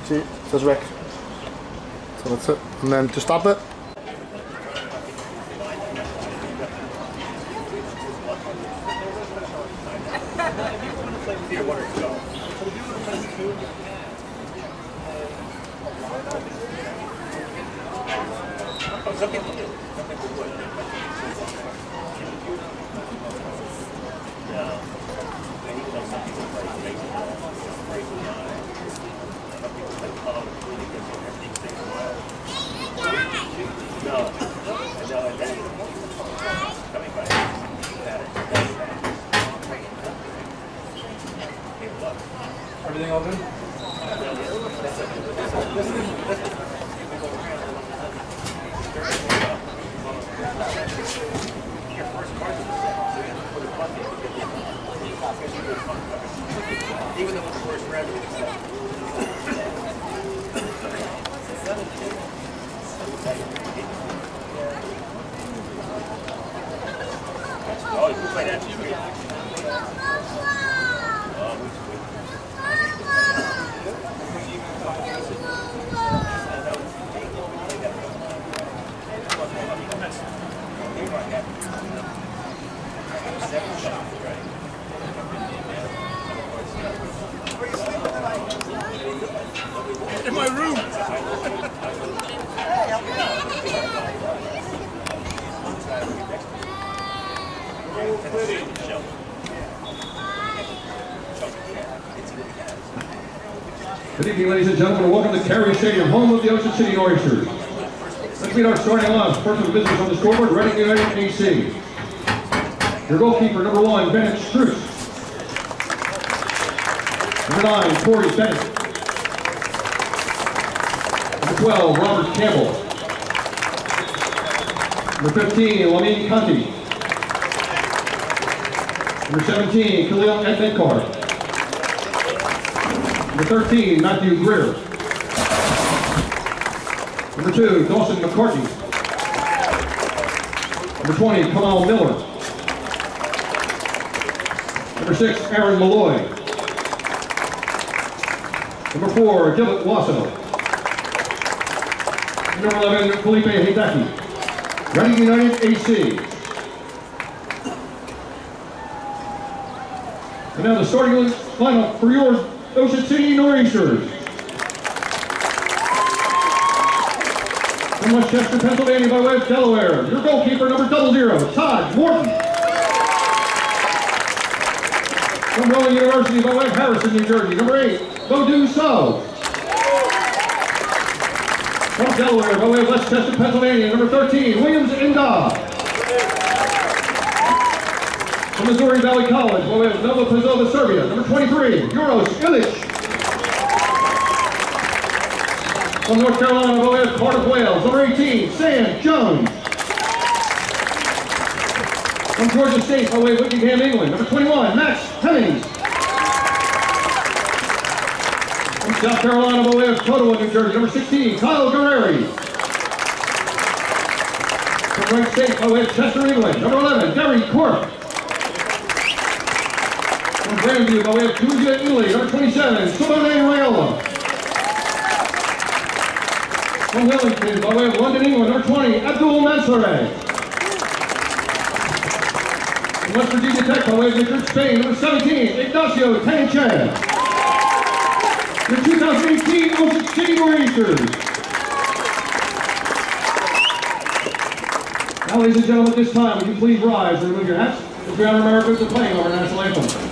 See, it says Rick. So that's it. And then to stop it. Everything all good? Even though it's the worst for everything. Oh, you can play that too. In my room! Good evening, ladies and gentlemen, and welcome to Carrier Stadium, home of the Ocean City Oysters. Let's meet our starting lineup. First of the visitors on the scoreboard, Reading United AC. Your goalkeeper, number 1, Bennett Struess. Number 9, Corey Bennett. Number 12, Robert Campbell. Number 15, Lamine Conti. Number 17, Khalil Edmekar. Number 13, Matthew Greer. Number 2, Dawson McCarthy. Number 20, Kamal Miller. Number 6, Aaron Malloy. Number 4, Gilbert Wasso. Number 11, Felipe Hideki. Reading United AC. And now the starting lineup for your Ocean City Nor'easters. From Westchester, Pennsylvania, by way of Delaware, your goalkeeper, number 00, Todd Morton. From Rowan University, by way of Harrison, New Jersey, number 8, Bodou So. From Delaware, by way of Westchester, Pennsylvania, number 13, Williams Inda. From Missouri Valley College, by way of Nova Pazova, Serbia, number 23, Uros Ilic. From North Carolina, by way of Cardiff, Wales, number 18, Sam Jones. From Georgia State, by way of Wickingham, England, number 21, Max Hemmings. From South Carolina, by way of Totowa, New Jersey, number 16, Kyle Guerreri. From Wright State, by way of Chester, England, number 11, Gary Quirk. From Grandview, by way of Tunisia, Italy, number 27, Salone Raiola. From Wellington, by way of London, England, number 20, Abdul Mansoureh. From West Virginia Tech, by way of Madrid, Spain, number 17, Ignacio Tenchan. Your 2018 Ocean City Nor'easters. Now, ladies and gentlemen, at this time, would you please rise and remove your hats as we honor Americans in playing our national anthem.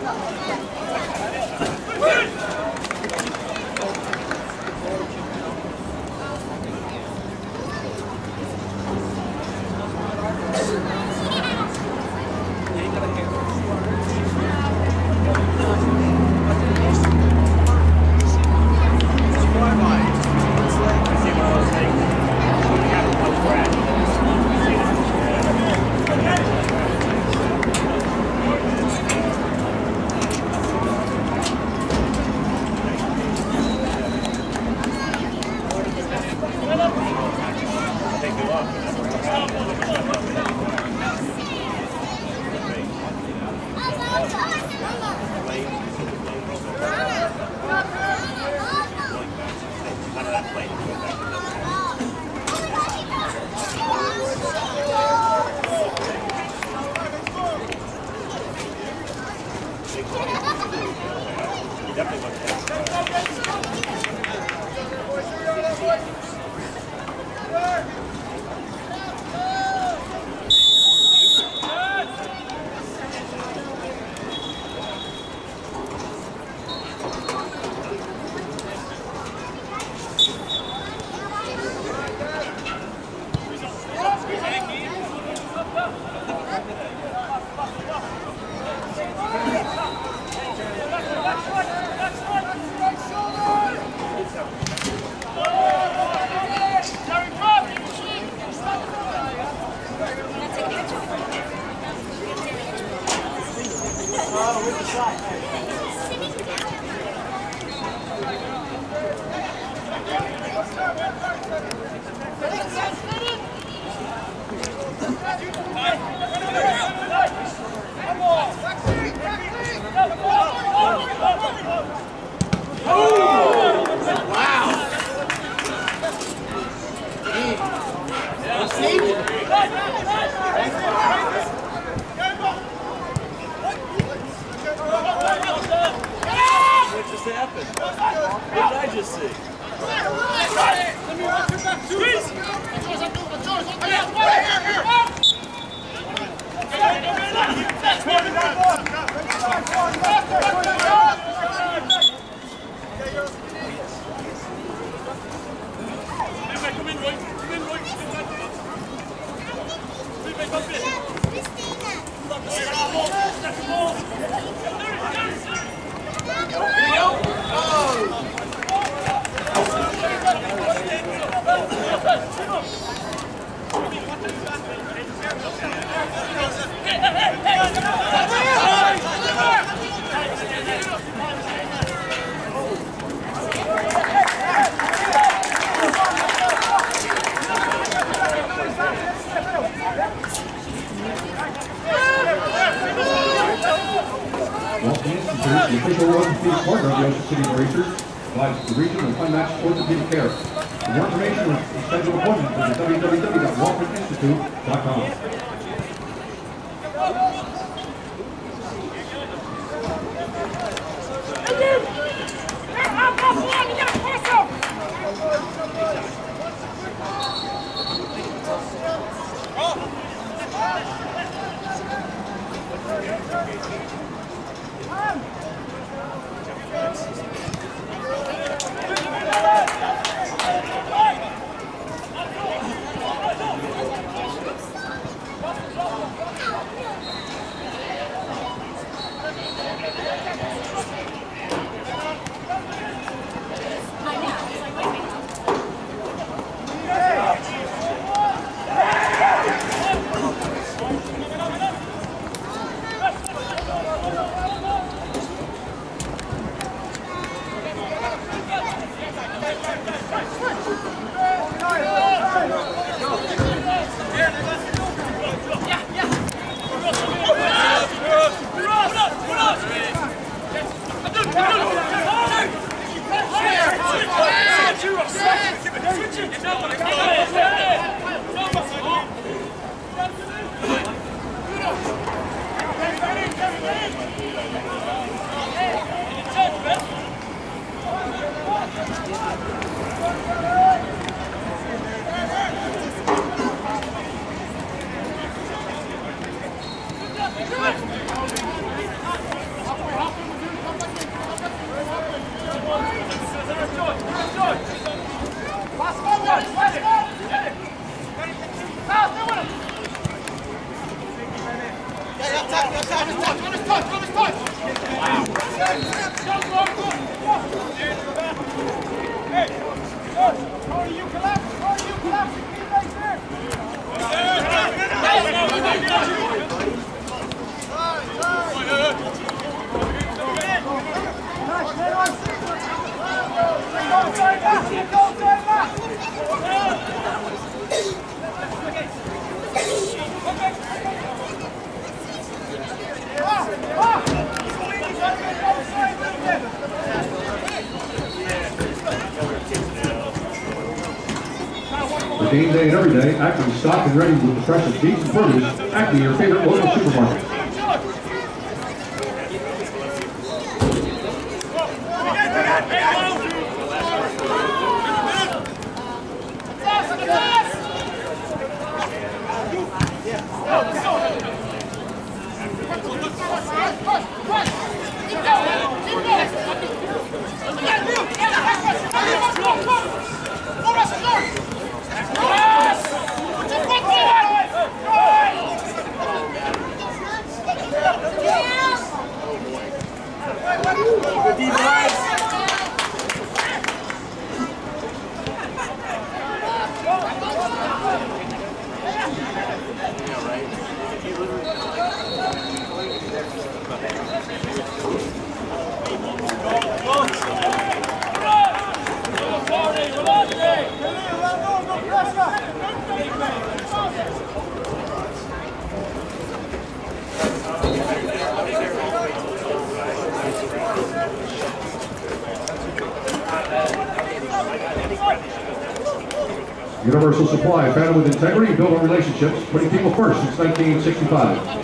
The official orthopedic partner of the Ocean City Racers provides the regional and unmatched orthopedic care. For more information and schedule appointments, visit www.walkmaninstitute.com. For game day and every day, Acme is stocked and ready with the freshest beef and produce. Acme, your favorite local supermarket. Universal Supply, founded with integrity, built on relationships, putting people first since 1965.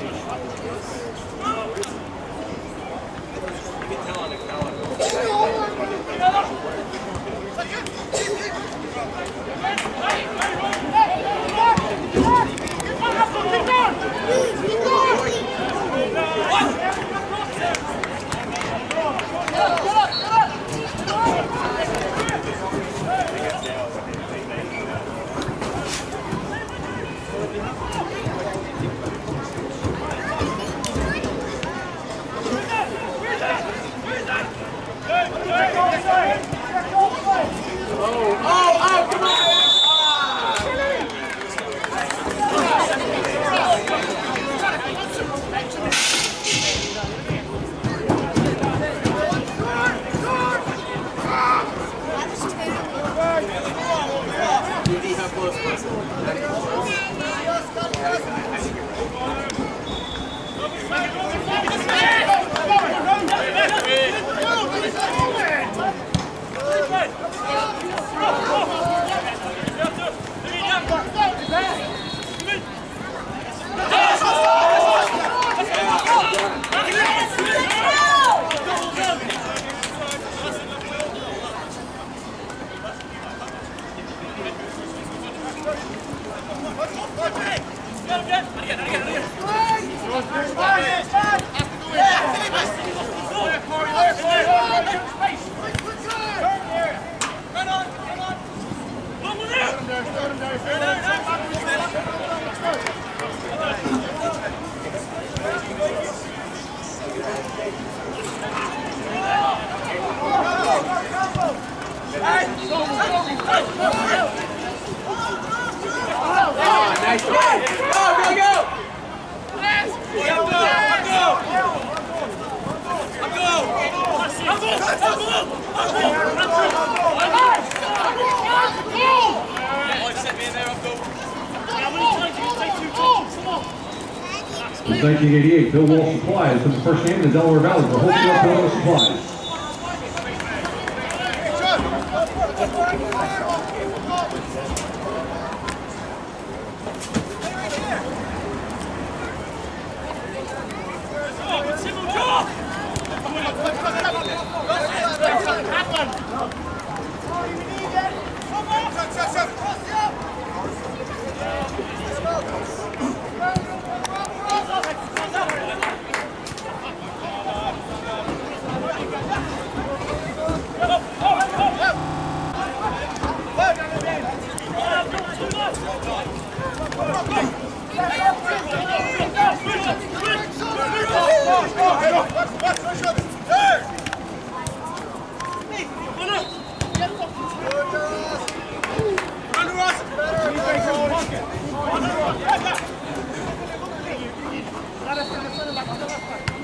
In 1988, Bill Walsh Supplies took the first game in the Delaware Valley for wholesale Toyota supplies.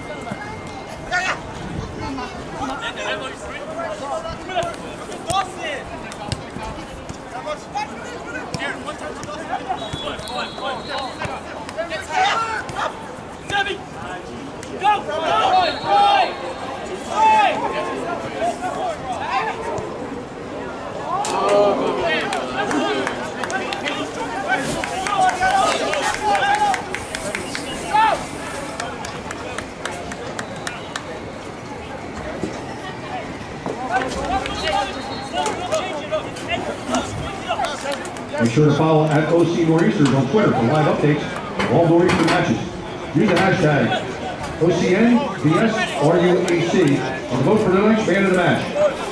Boston! Be sure to follow at OC Nor'easters on Twitter for live updates of all Nor'easter matches. Use the hashtag OCNBSRUAC and vote for tonight's man of the match.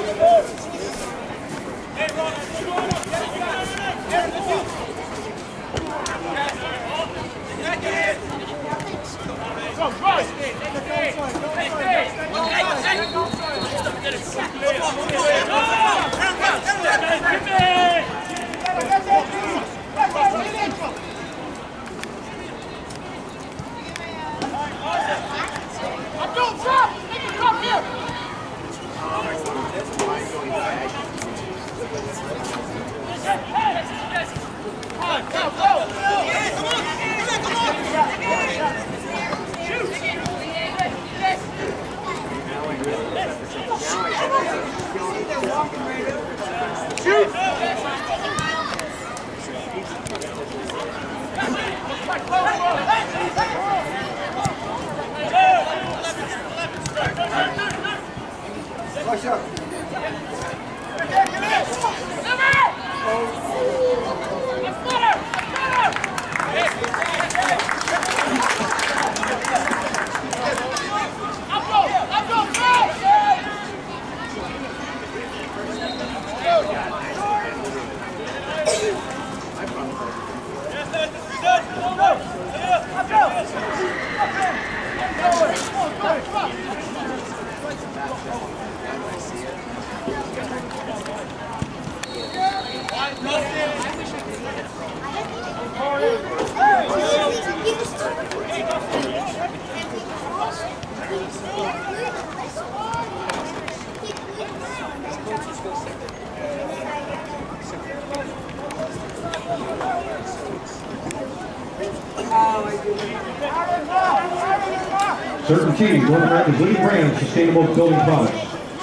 CertainTeed, North America's leading brand of sustainable building products.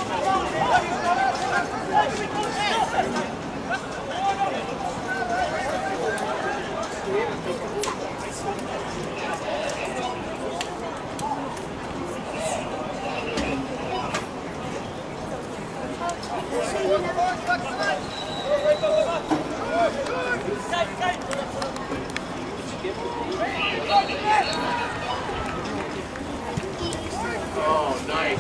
Oh, nice.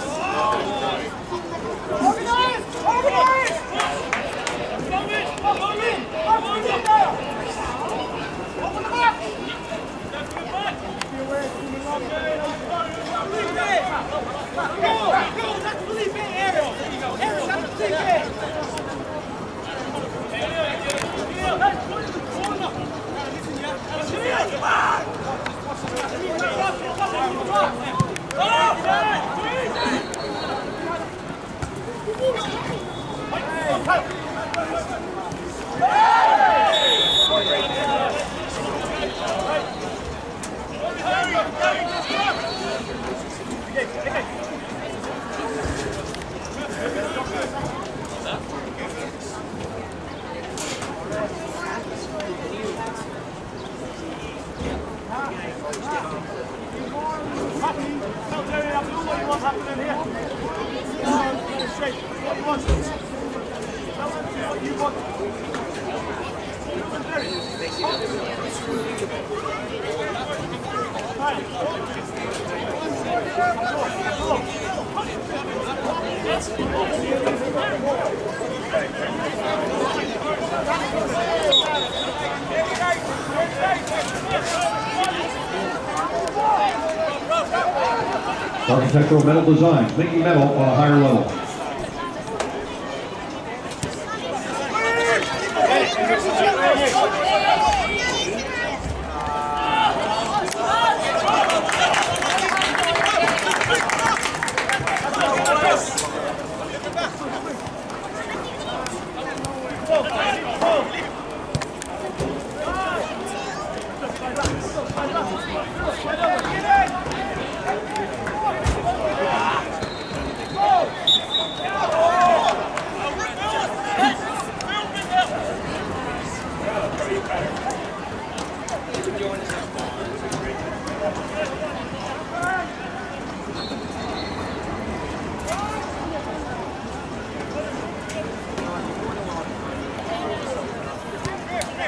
Architectural metal designs, making metal on a higher level.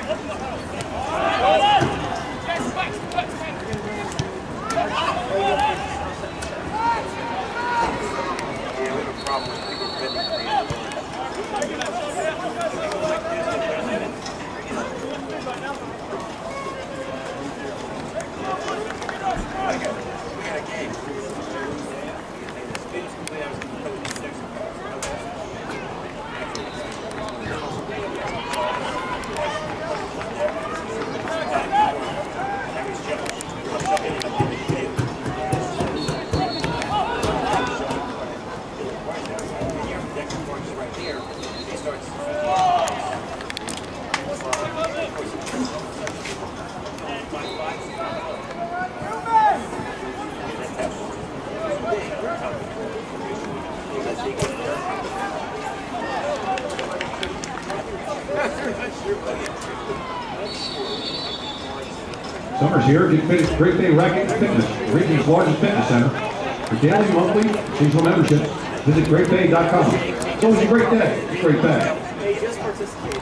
Summers here, get fit at Great Bay Racket Fitness, the region's largest fitness center. For daily, monthly, seasonal membership, visit greatbay.com. It's always a great day. It's a great day. They just participated.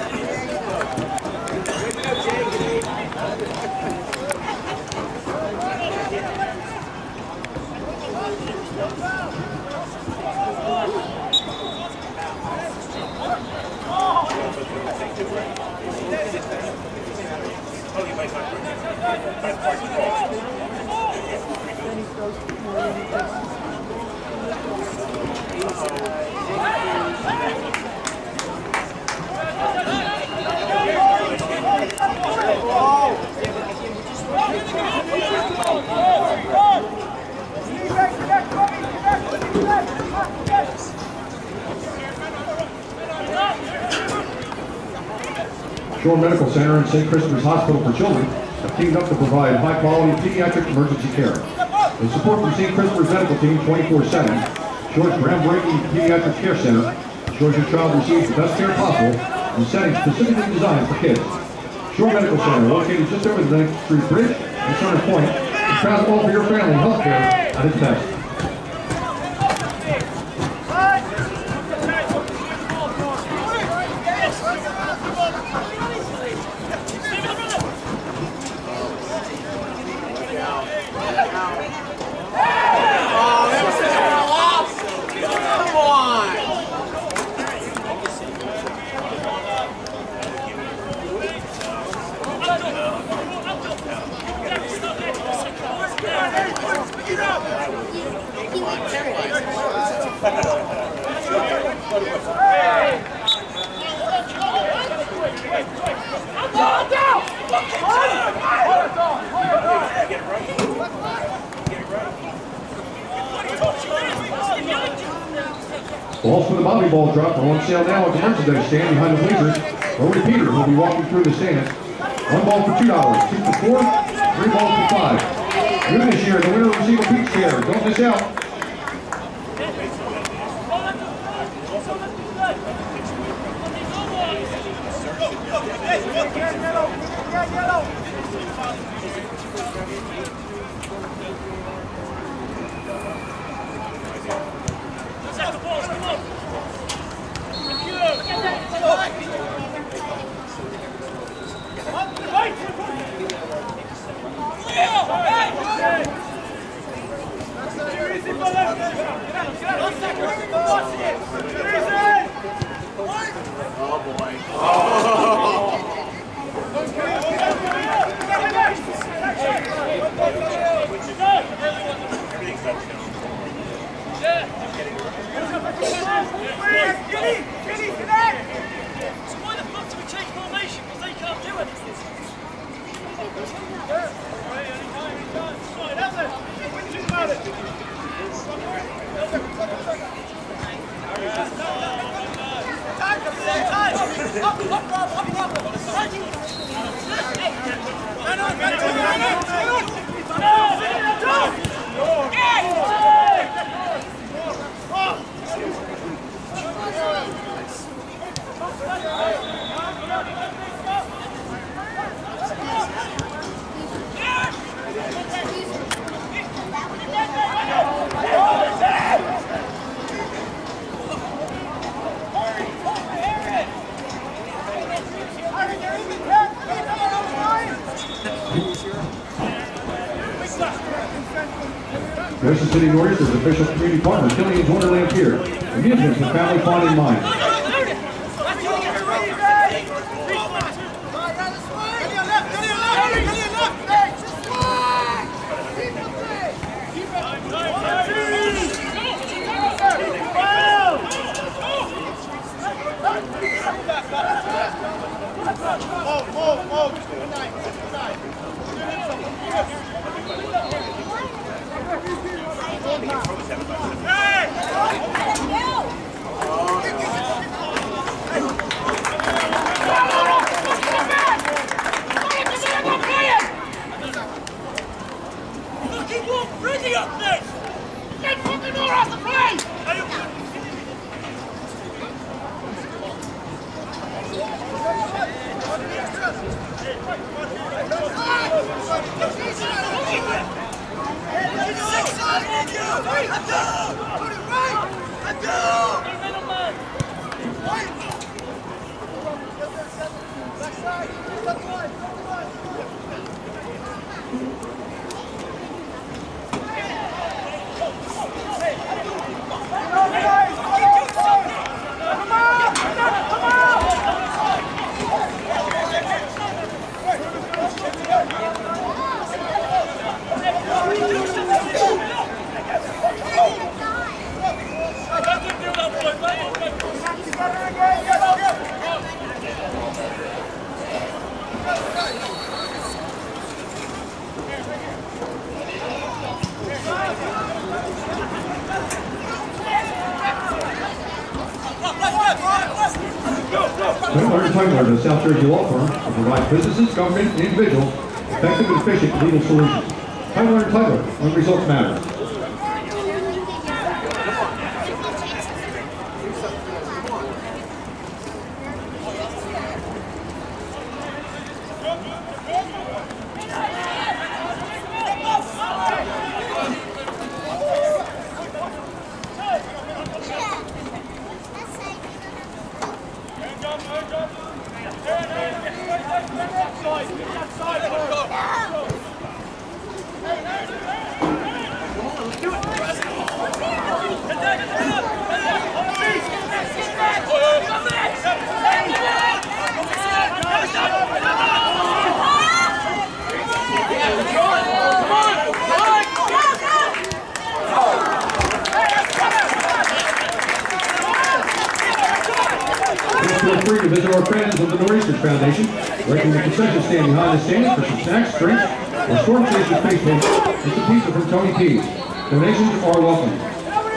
Shore Medical Center and St. Christopher's Hospital for Children have teamed up to provide high-quality pediatric emergency care. With support from St. Christopher's Medical Team 24/7, Shore's groundbreaking pediatric care center ensures your child receives the best care possible in settings specifically designed for kids. Shore Medical Center, located just over the 9th Street Bridge in Center Point, is proud to offer your family health care at its best. Balls for the Bobby Ball drop are on sale now at the merchandise stand behind the bleachers. Rody Peters will be walking through the stands. One ball for $2, two for $4, three balls for $5. New this year, the winner will receive a peach chair. Don't miss out. Ocean City Nor'easters official community partner, Killian's Wonderland Pier. Amusements with family fun in mind. Up there! Get fucking more off the plane! Tyler, the South Jersey law firm, will provide businesses, government, and individuals effective and efficient legal solutions. Tyler, when results matter. Feel free to visit our friends of the Nor'easters Foundation, directing the concession stand behind the stands for some snacks, drinks, or storm station face paint, and some pizza from Tony P's. Donations are welcome.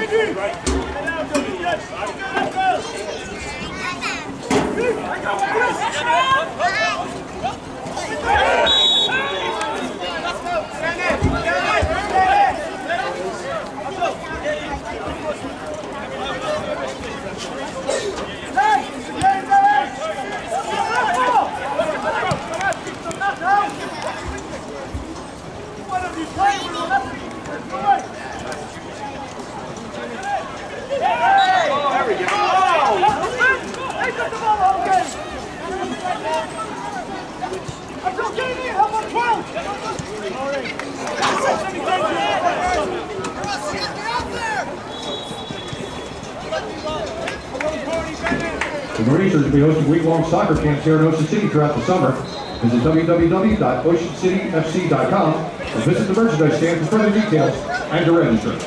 The Nor'easters will be hosting week-long soccer camps here in Ocean City throughout the summer. Visit www.oceancityfc.com or visit the merchandise stand for further details and to register.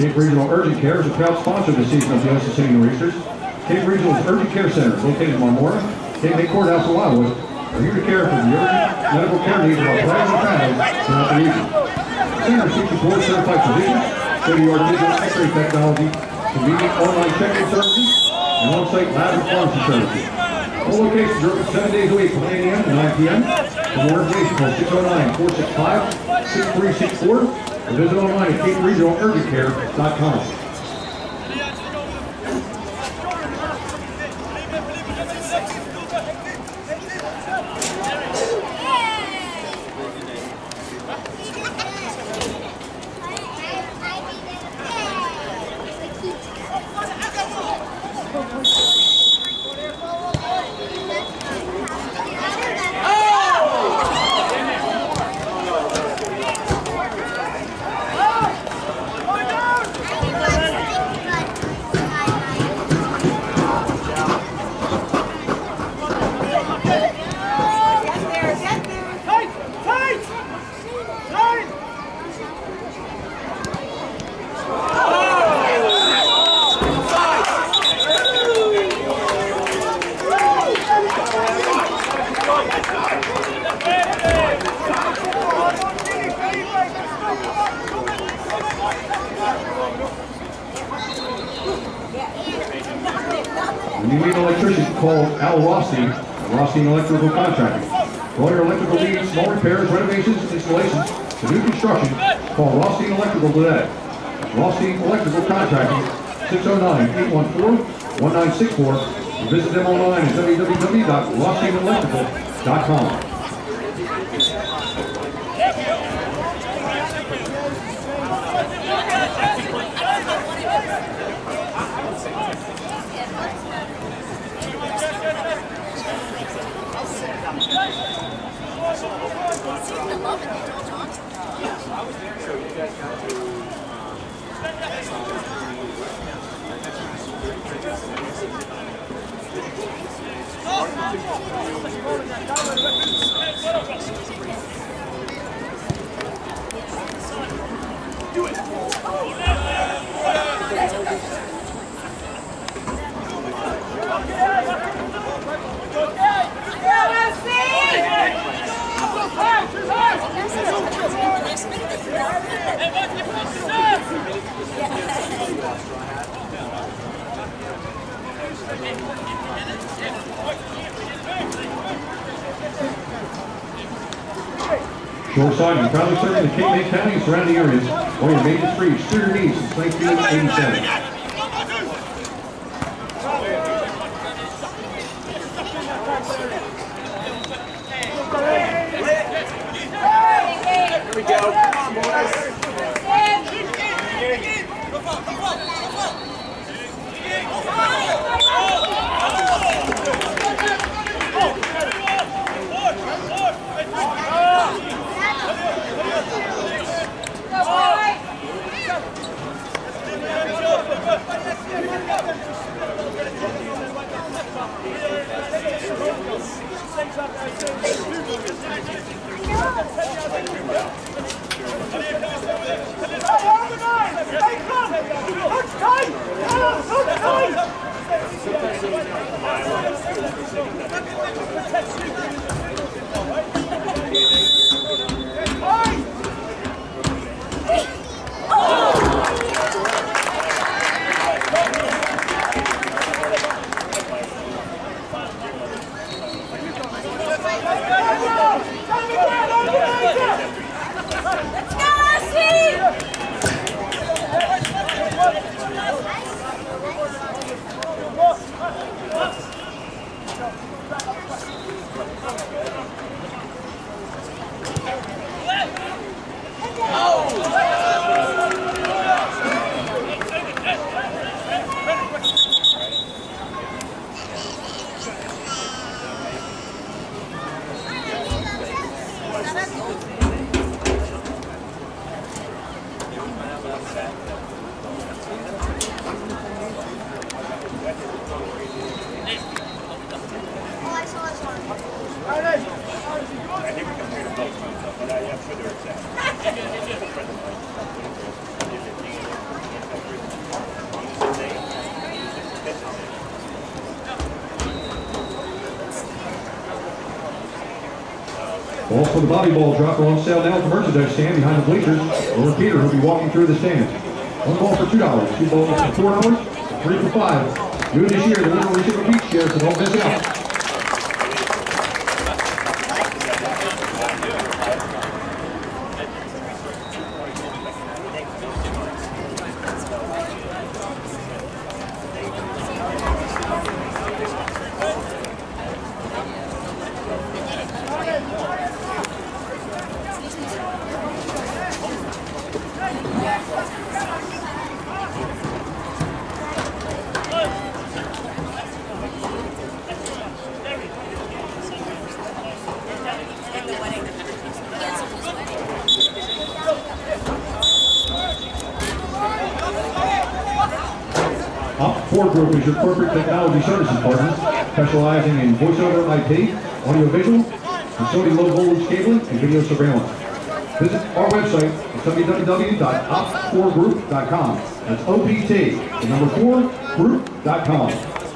Cape Regional Urgent Care is a proud sponsor this season of the Ocean City Nor'easters. Cape Regional's Urgent Care Center, located in Marmora, Cape May Courthouse, in Wildwood, are here to care for the urgent medical care needs of our players and families throughout the region. Center features board-certified physicians, state-of-the-art digital X-ray technology, convenient online check-in services, and on-site lab and pharmacy services. All locations are open 7 days a week from 8 a.m. to 9 p.m. For more information, call 609-465-6364 or visit online at caperegionalurgentcare.com. When you need an electrician, call Al Rothstein, Rothstein Electrical Contracting. For all your electrical needs, small repairs, renovations, installations, to new construction, call Rothstein Electrical today. Rothstein Electrical Contracting, 609-814-1964, and visit them online at www.rothsteinelectrical.com. Shoreside and proudly serving the Cape May County and surrounding areas. All your maintenance free, steer your needs since 1987. Here we go. Come on, boys. Balls for the volleyball drop are on sale now at the merchandise stand behind the bleachers. Or Peter will be walking through the stands. One ball for $2, two balls for $4, three for $5. New this year, the winner will receive a beach chair, so don't miss out. Op4 Group is your corporate technology services partner, specializing in voice-over IP, audio-visual, facility low-voltage cabling, and video surveillance. Visit our website at www.op4group.com. That's OPT, the number 4, group.com.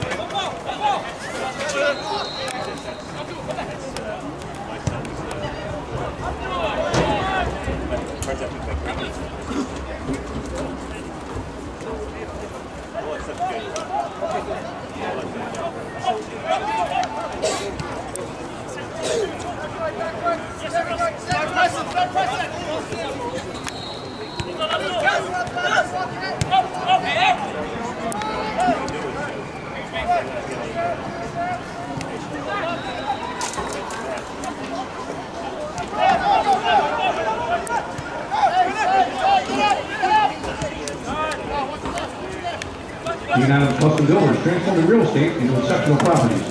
United Custom Builders, transforming real estate into exceptional properties.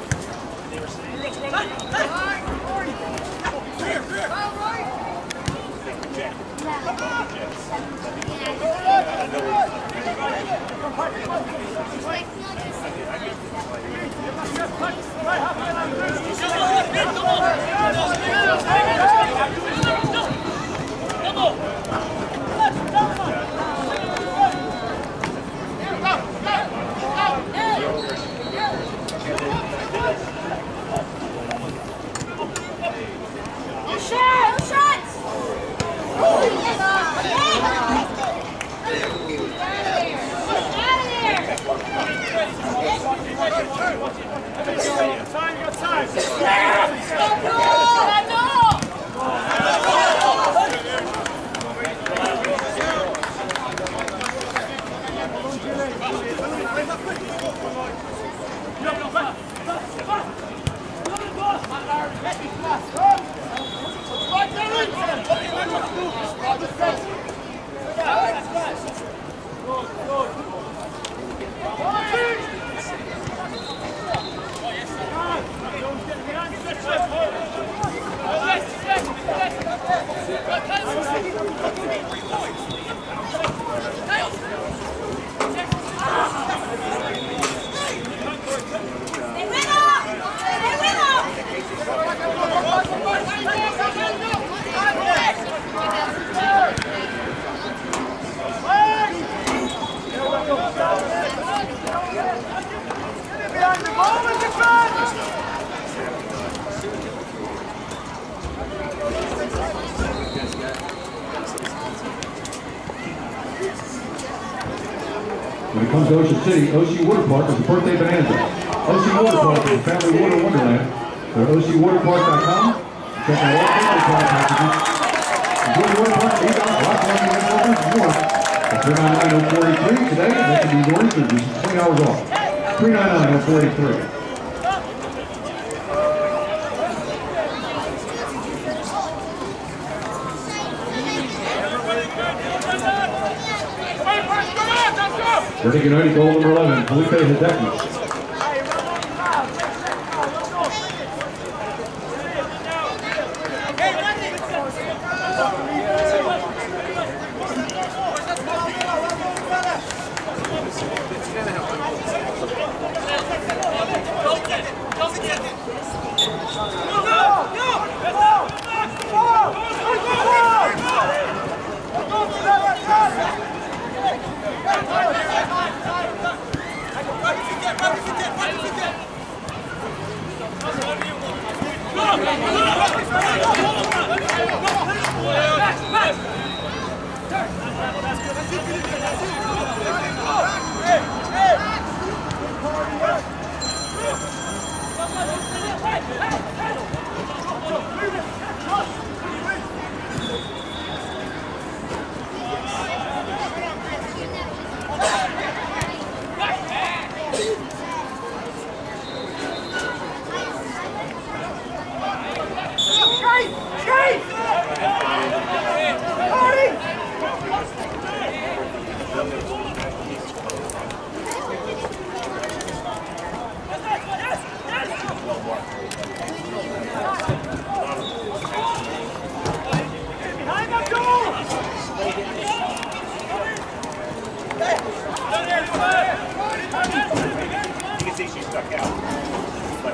When it comes to Ocean City, OC Water Park is a birthday bonanza. OC Water Park is a family water wonderland. Go to OCWaterPark.com. Check out all family park packages. Enjoy the water park, $8, lots of money, and more. At 399-043 today, that can be yours for just 20 hours off. 399-043. Reading United goal number 11, Felipe Hideki. Get see she stuck out. But,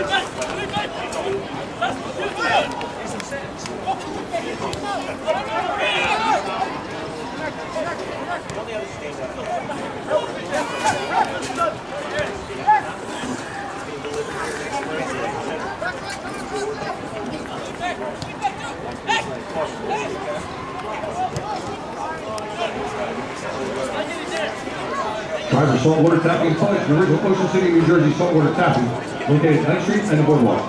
Driver Saltwater Tapping College, the original Ocean City, New Jersey Saltwater Tapping, located at 9th Street and the Boardwalk.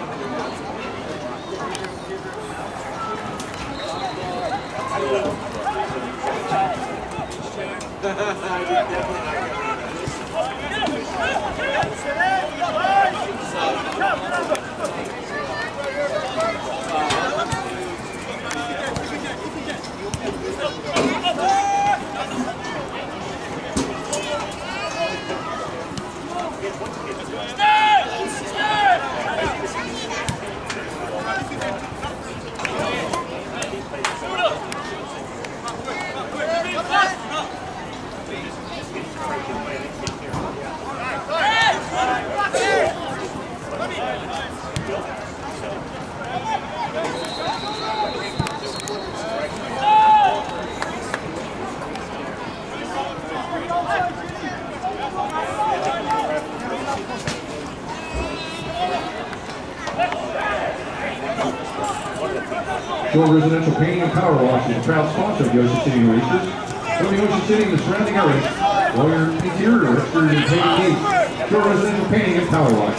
Shore Residential Painting and Power Wash is a proud sponsor of the Ocean City Racers. Serving Ocean City and the surrounding areas, all your interior or exterior painting needs. Shore Residential Painting and Power Wash.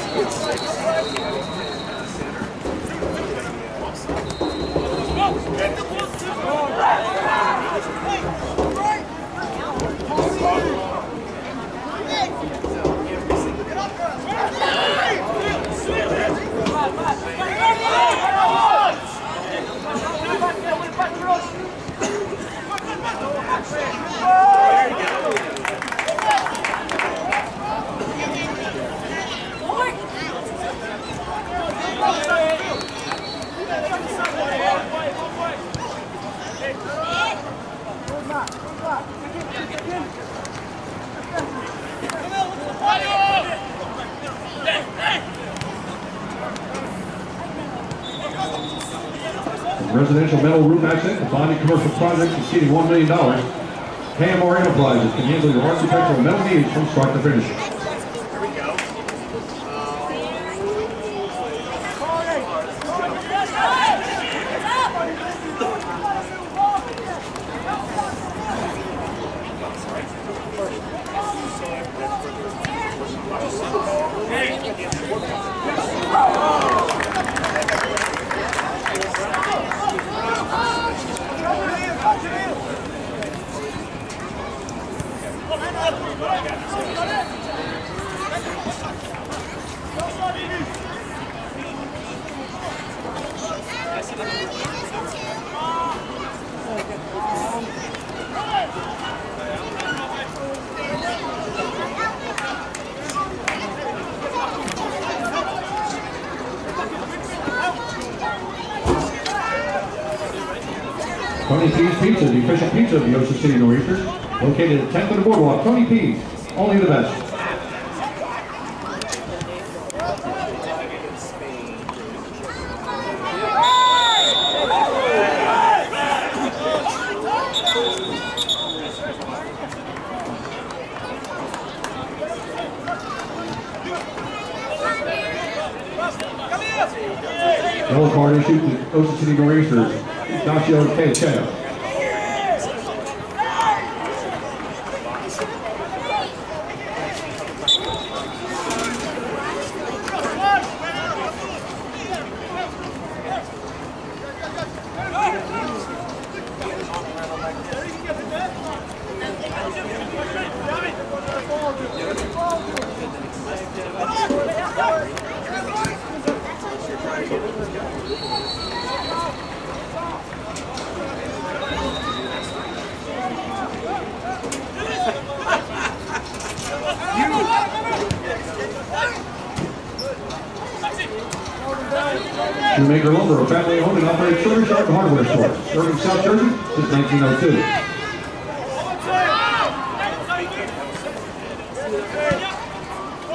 Residential metal roof accent and bonding commercial projects exceeding $1 million. KMR Enterprises can handle your architectural metal needs from start to finish. Tony P's Pizza, the official pizza of the Ocean City Nor'easters, located at 10th and the Boardwalk. Tony P's, only the best. Yellow card issued to Ocean City Nor'easters, Ignacio Tejeda. Shoemaker Lumber, a family owned and operated service yard and hardware store, serving South Jersey since 1902.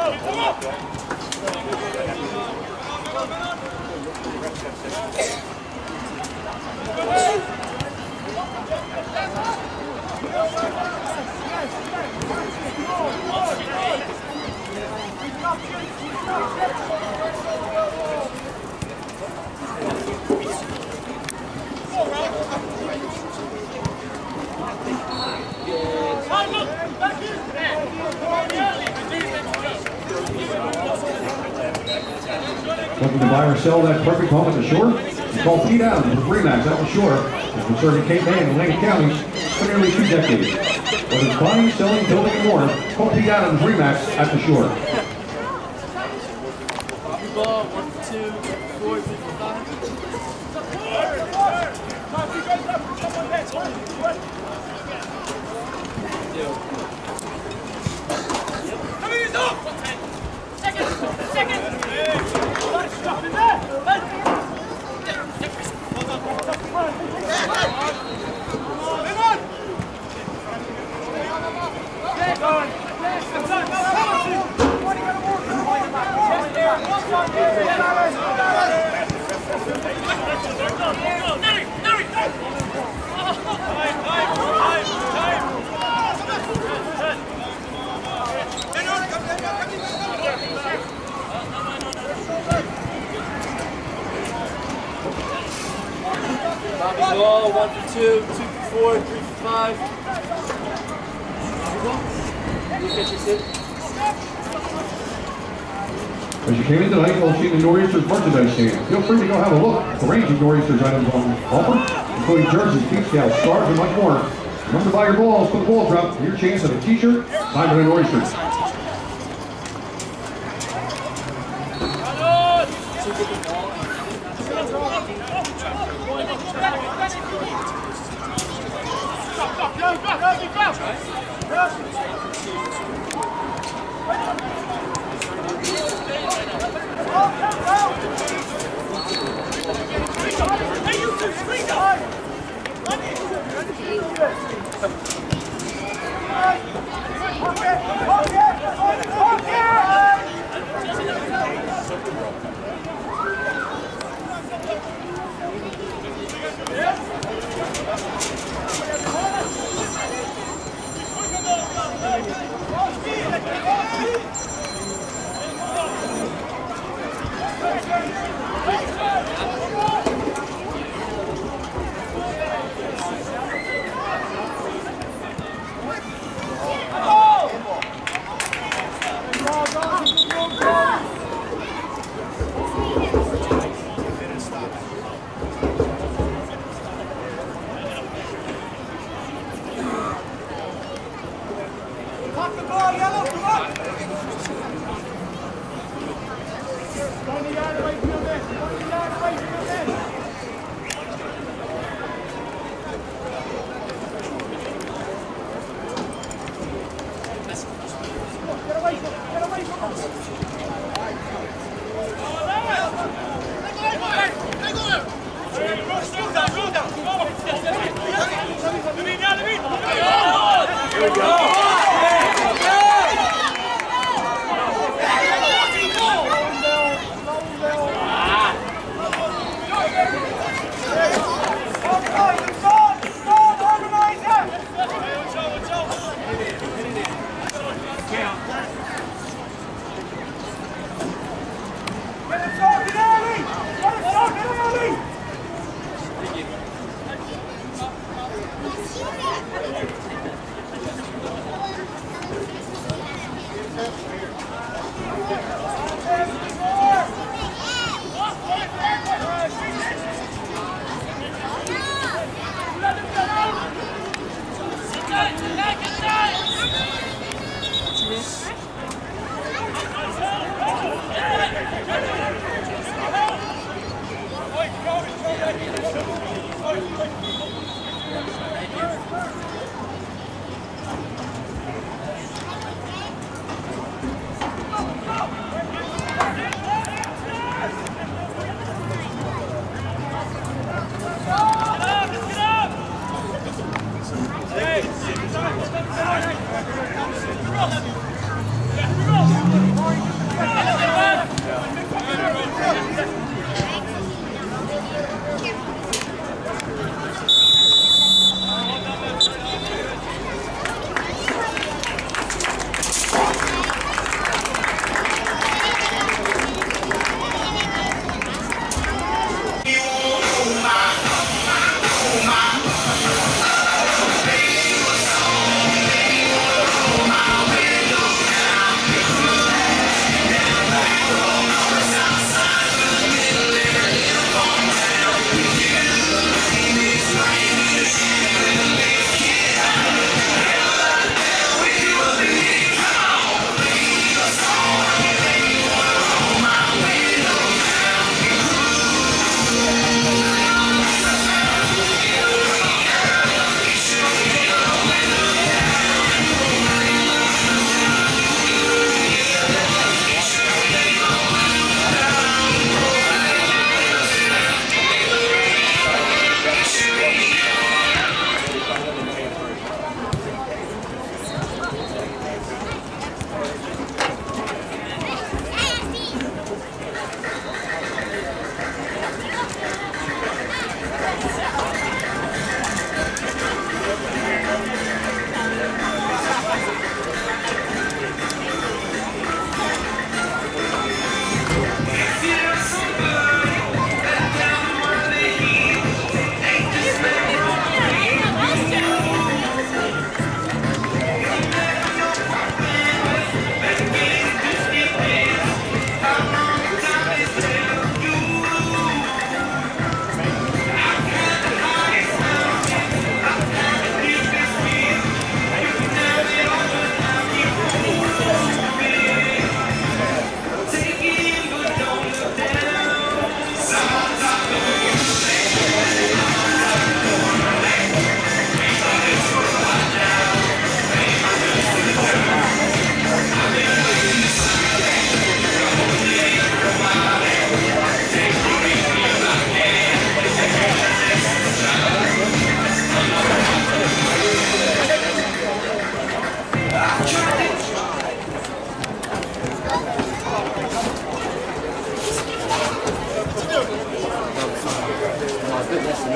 Looking to buy or sell that perfect home at the shore? You call Pete Adams with Remax at the shore. Has been serving Cape May and Atlantic counties for nearly 2 decades. Whether it's buying, selling, building, and more, call Pete Adams Remax at the shore. Ball, 1 for 2, 4, 3 for 5. Bobby ball, 1 for 2, 2 for 4, 3 for 5. Look at your sit. As you came in tonight, you'll see the Nor'easters merchandise stand. Feel free to go have a look at the range of Nor'easters items on offer, including jerseys, Peep Scouts, scarves, and much more. Remember to buy your balls for the ball drop for your chance at a t-shirt signed by the Nor'easters.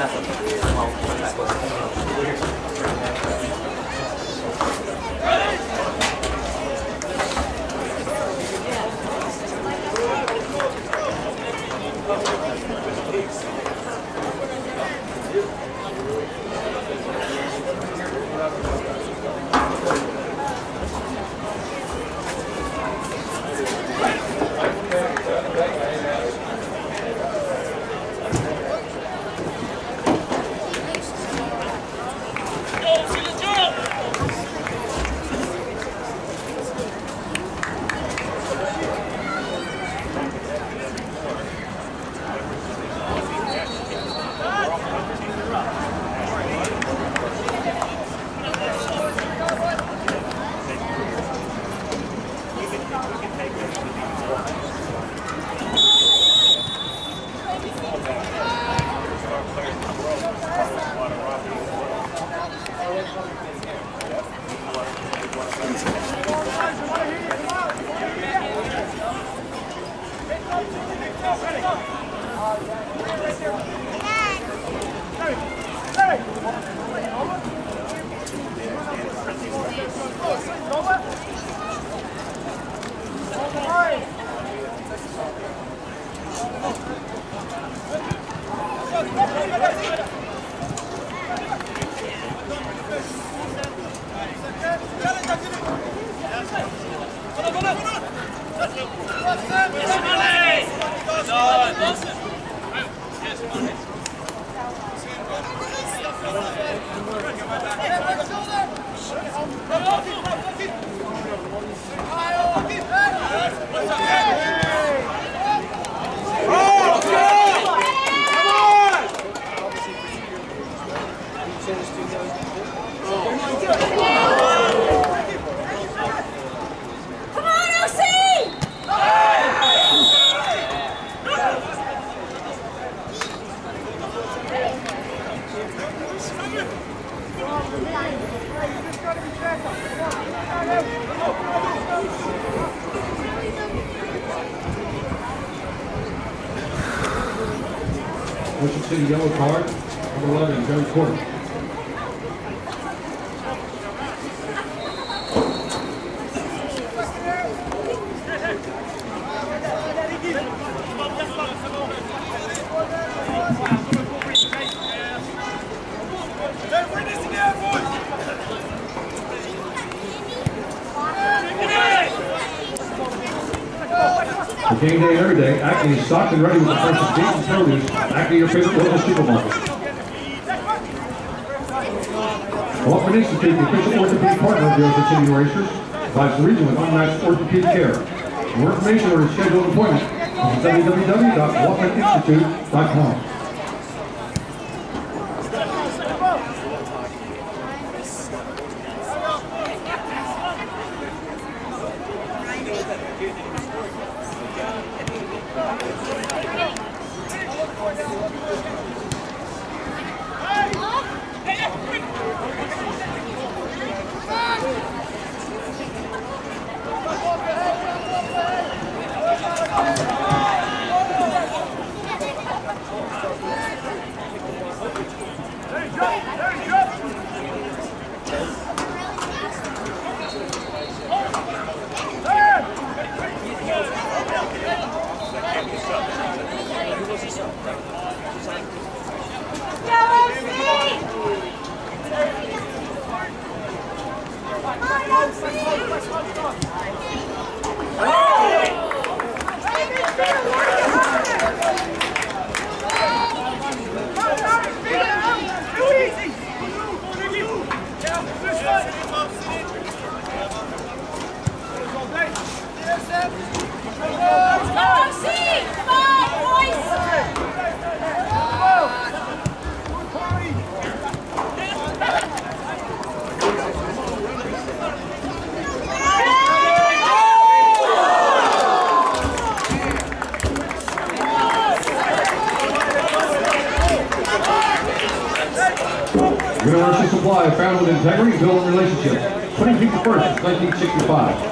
Ocean City yellow card, number 11, Jerry Court. For game day every day, Acme is stocked and ready with the price of beef and produce. Acme, your favorite local supermarket. Hoffman Institute, the official orthopedic partner of the Ocean City Racers, provides the region with unmatched orthopedic care. For more information or to schedule an appointment, visit www.hoffmaninstitute.com. Universal Supply, found with integrity, built relationships. Putting people first since 1965.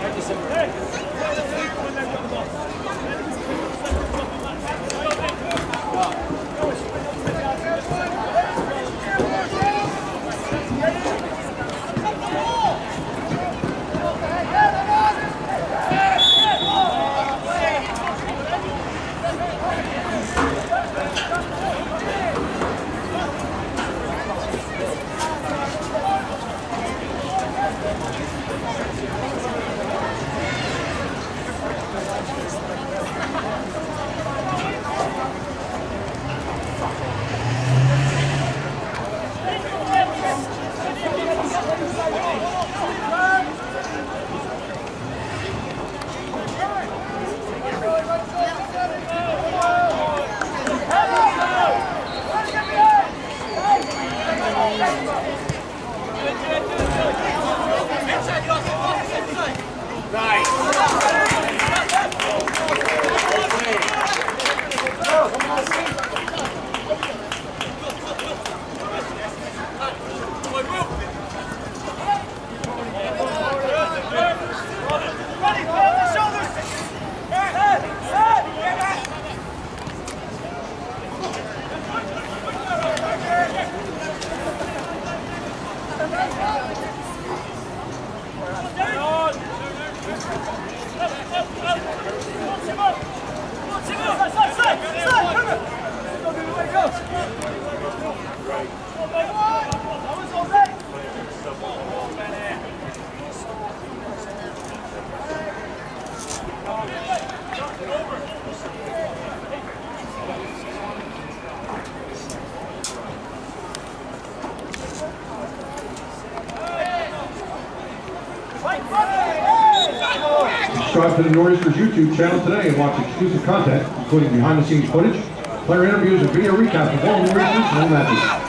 Subscribe to the Nor'easters YouTube channel today and watch exclusive content, including behind-the-scenes footage, player interviews, and video recaps of all Nor'easters and home matches.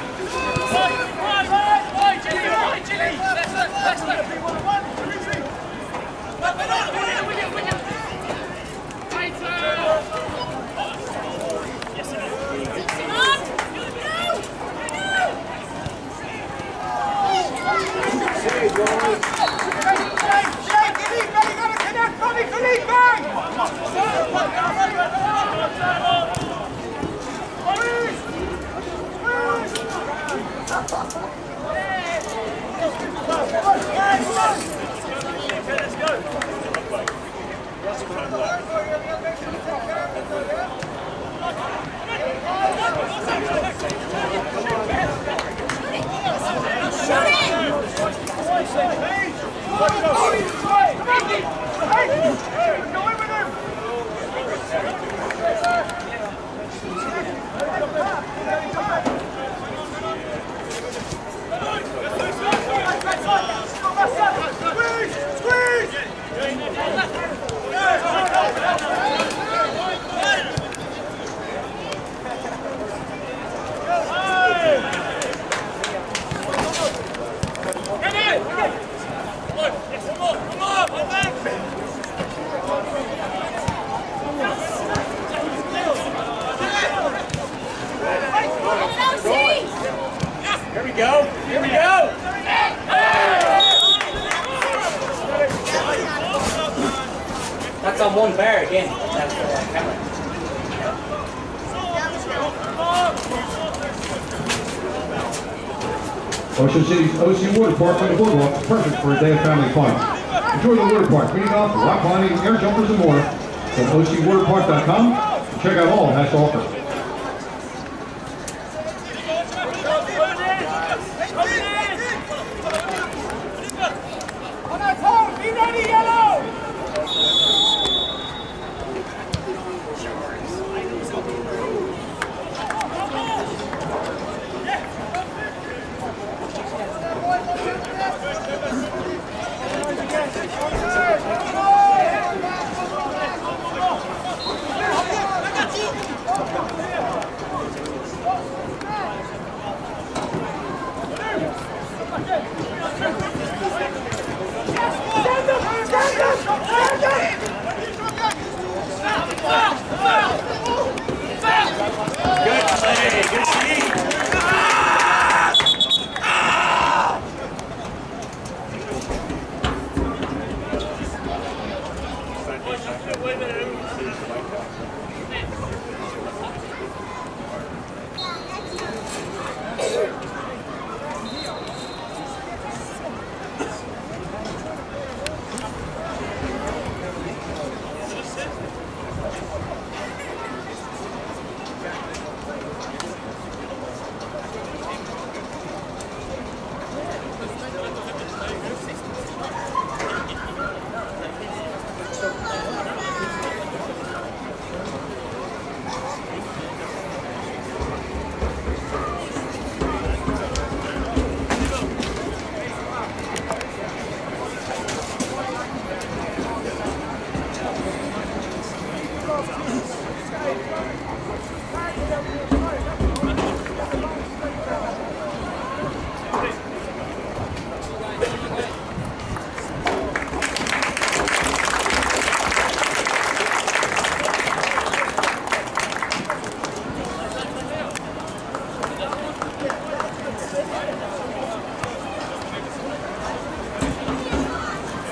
Here we go. Here we go. That's on one bar again. That's the camera. Ocean City's OC Water Park on the boardwalk is perfect for a day of family fun. Enjoy the water park, mini golf, rock climbing, air jumpers, and more from OCWaterpark.com and check out all it has to offer.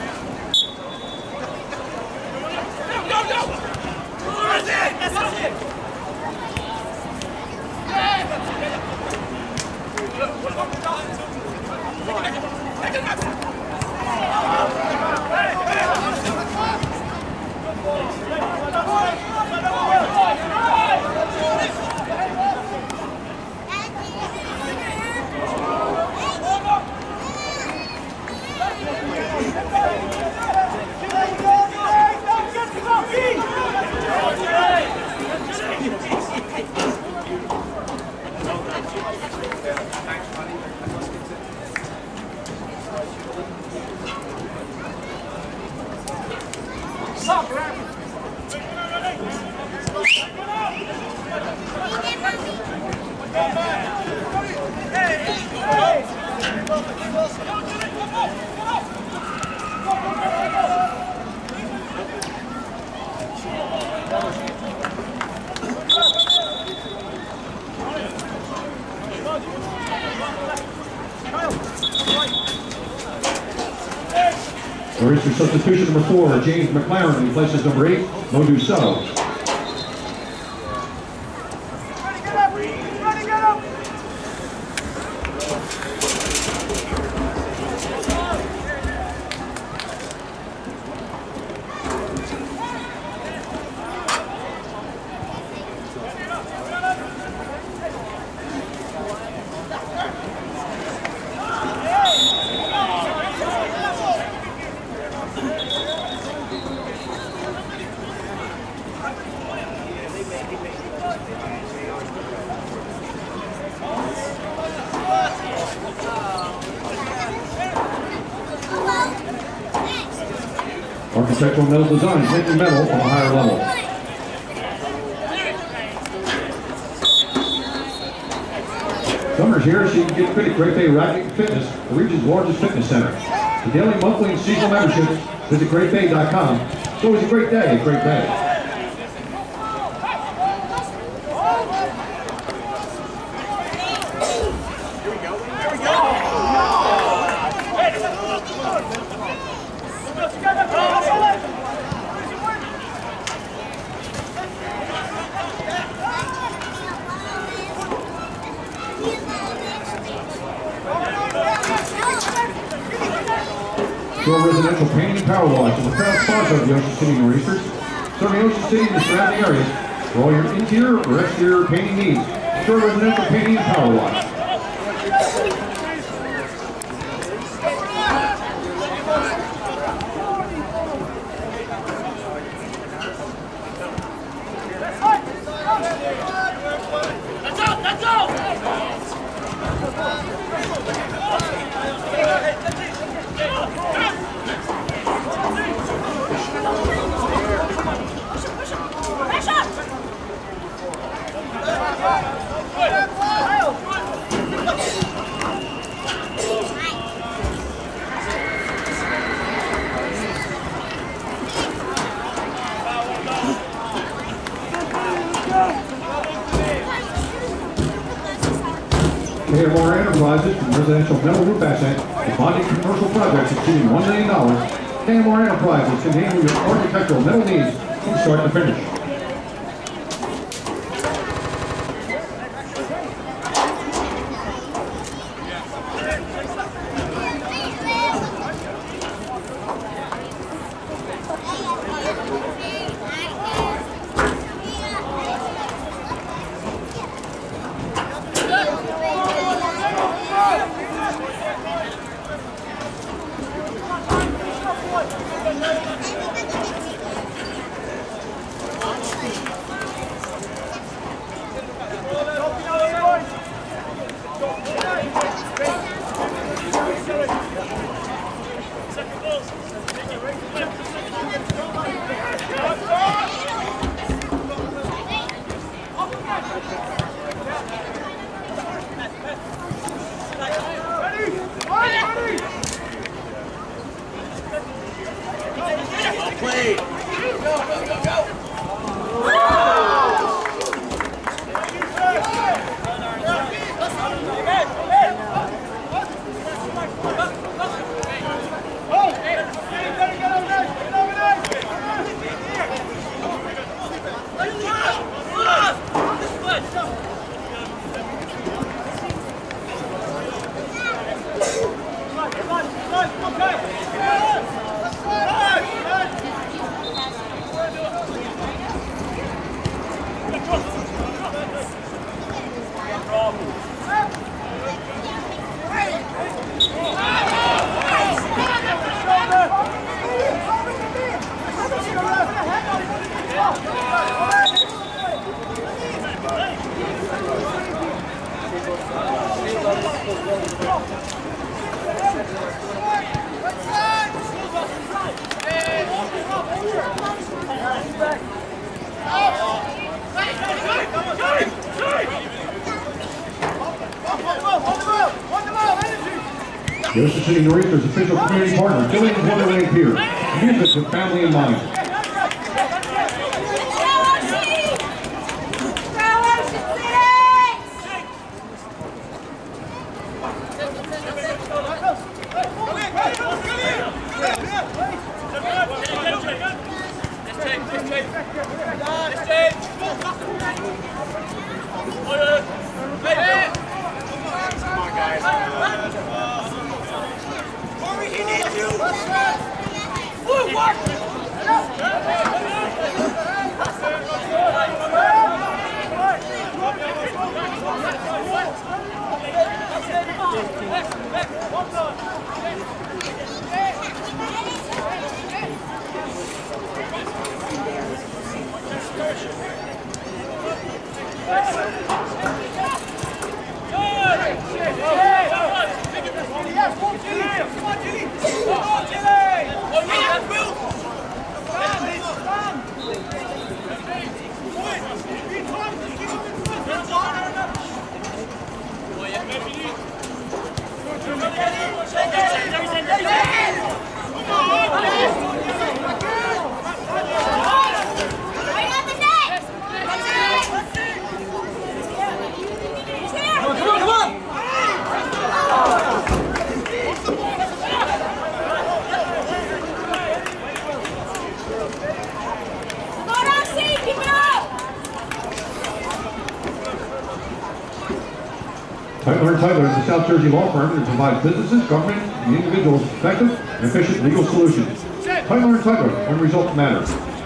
That's it! Nor'easter substitution number 4, James McLaren, replaces number 8, Modu So. Architectural metal designs, making metal on a higher level. Summer's here, so you can get fit at Great Bay Racquet Fitness, the region's largest fitness center. For daily, monthly, and seasonal memberships, visit greatbay.com. It's always a great day at Great Bay. Shore Residential Painting and Power Wash is a proud sponsor of the Ocean City Nor'easters, serving Ocean City and the surrounding areas for all your interior or exterior painting needs. Shore Residential Painting and Power Wash. Let's go! KMR Enterprises from residential metal roof accent to bonding commercial projects exceeding $1 million. KMR Enterprises can handle your architectural metal needs from start to finish. The Ocean City Nor'easters official community partner, Billings Wonderland Pier. Music with family in mind. Go, Tyler is a South Jersey law firm that provides businesses, government, and individuals effective and efficient legal solutions. Tyler & Tyler, when results matter.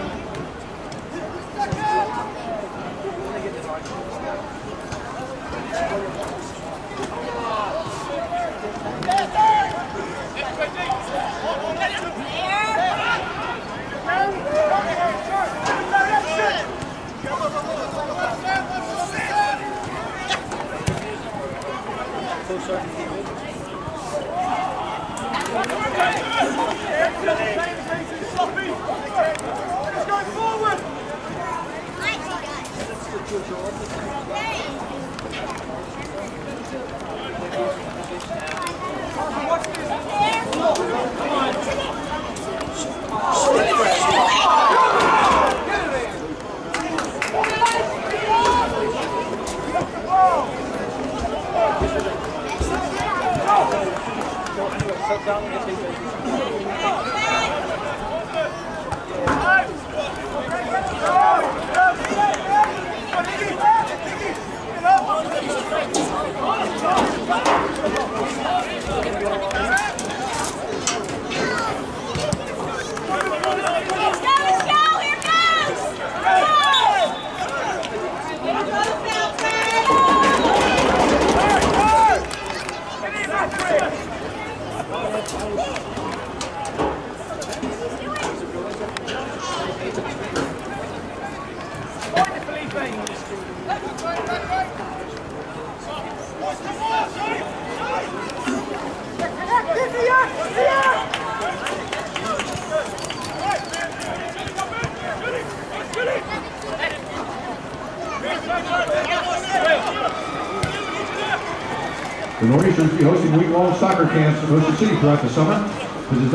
The Northeastern will be hosting week-long soccer camps in Ocean City throughout the summer. Visit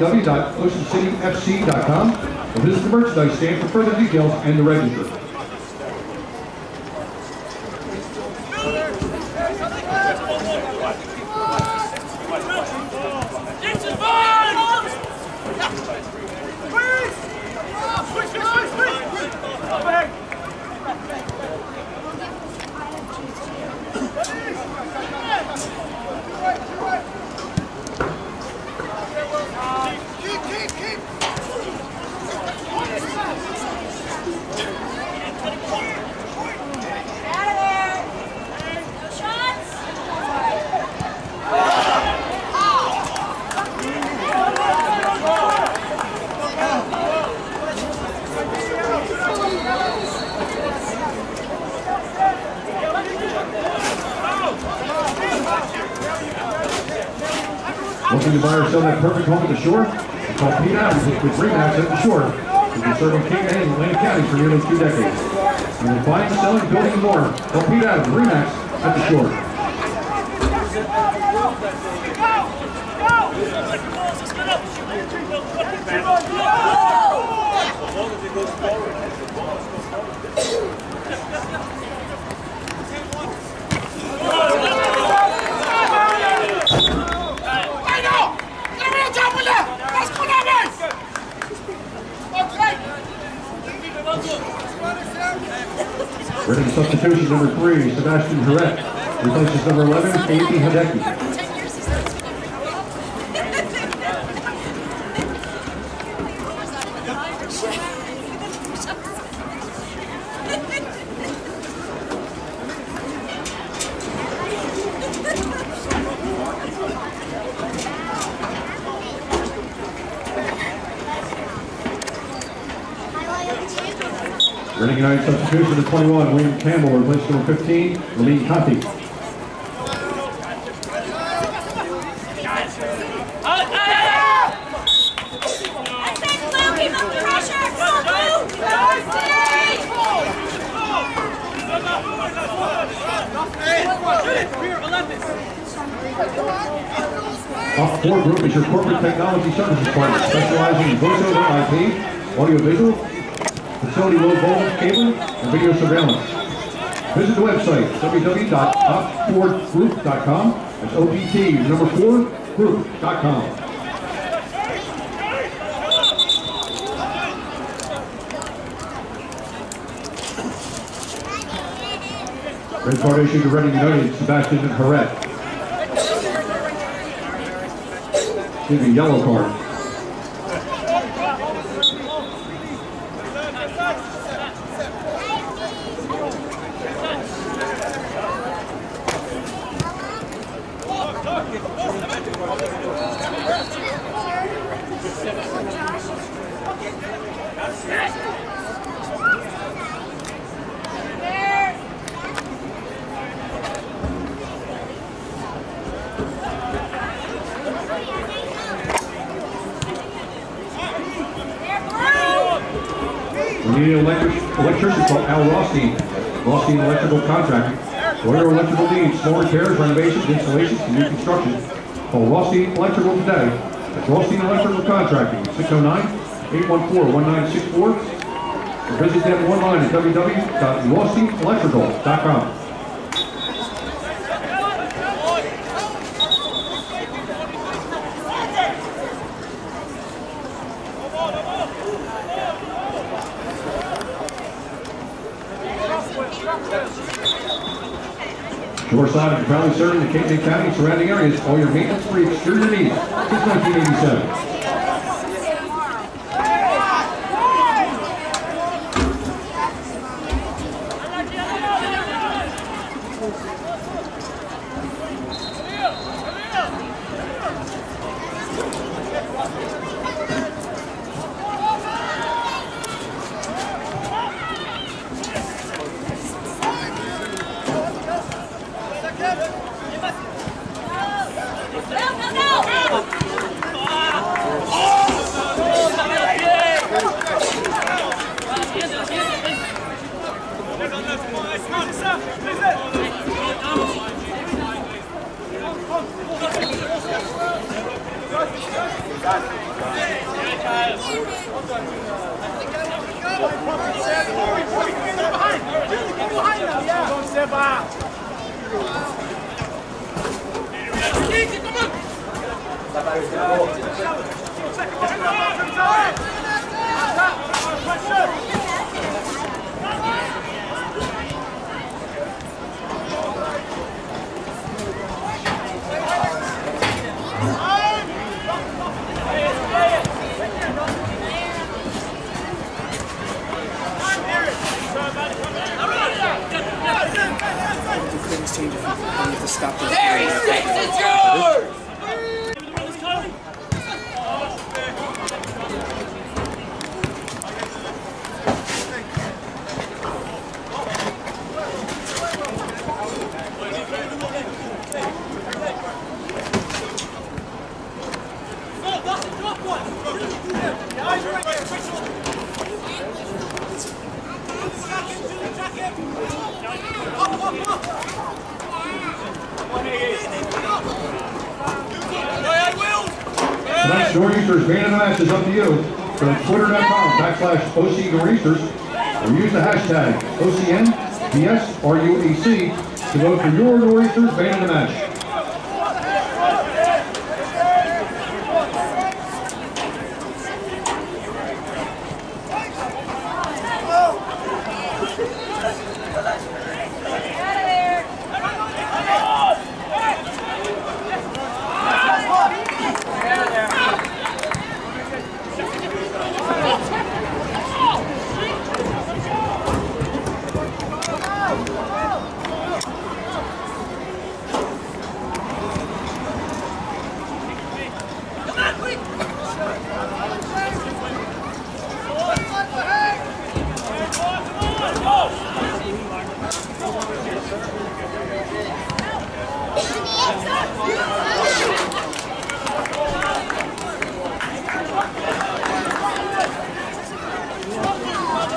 www.oceancityfc.com or visit the merchandise stand for further details and to register. Looking to buy or sell that perfect home at the shore? Call Pete Adams with RE/MAX at the shore. We've been serving King and Atlantic County for nearly 2 decades. When you're buying, selling, building, and more, call Pete Adams, RE/MAX at the shore. Ready to substitution number 3, Sebastian Huret, replaces number 11, Andy Hideki. Reading United substitution to 21, William Campbell replaced number 15, Lee Conti. Top 4 Group is your corporate technology services partner, specializing in voice-over IP, audio-visual, facility load voltage cabling, and video surveillance. Visit the website, www.top4group.com. That's OPT4group.com. Red card issued to Reading United, Sebastian Harret. Excuse me, yellow card. We need an electrician called Al Rothstein. Rothstein Electrical Contracting. For your electrical needs, small repairs, renovations, installations, and new construction. Call Rothstein Electrical today. That's Rothstein Electrical Contracting, 609-814-1964. Or visit them online at www.rothsteinelectrical.com. Shoreside and proudly serving the Cape May County and surrounding areas, all your maintenance for exterior needs since 1987. Tonight's Nor'easters man of the match is up to you. Go to twitter.com/OC Nor'easters or use the hashtag OCNBSRUAC to vote for your Nor'easters man of the match.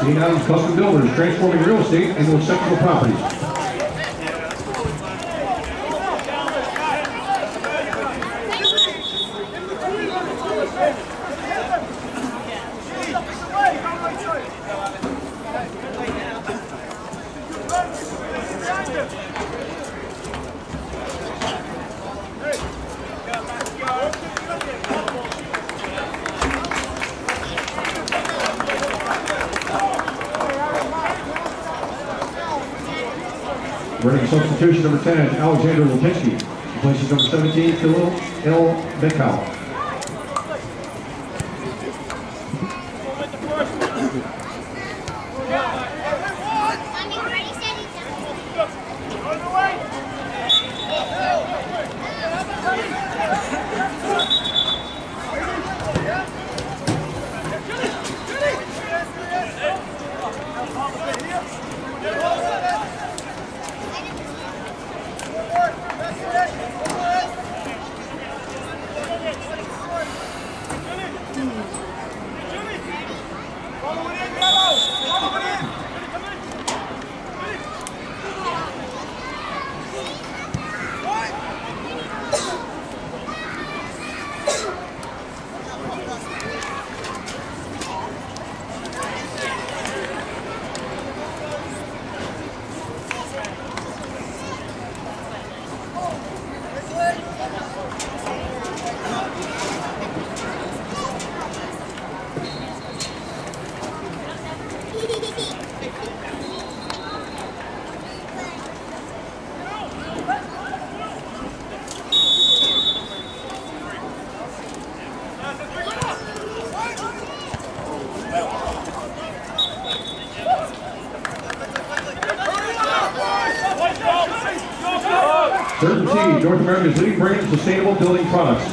St. Allen's Custom Builders, transforming real estate into acceptable properties. Running substitution number 10, Alexander Lipinski. Replaces number 17, Khalil El Mekal. CertainTeed, North America's leading brand of sustainable building products.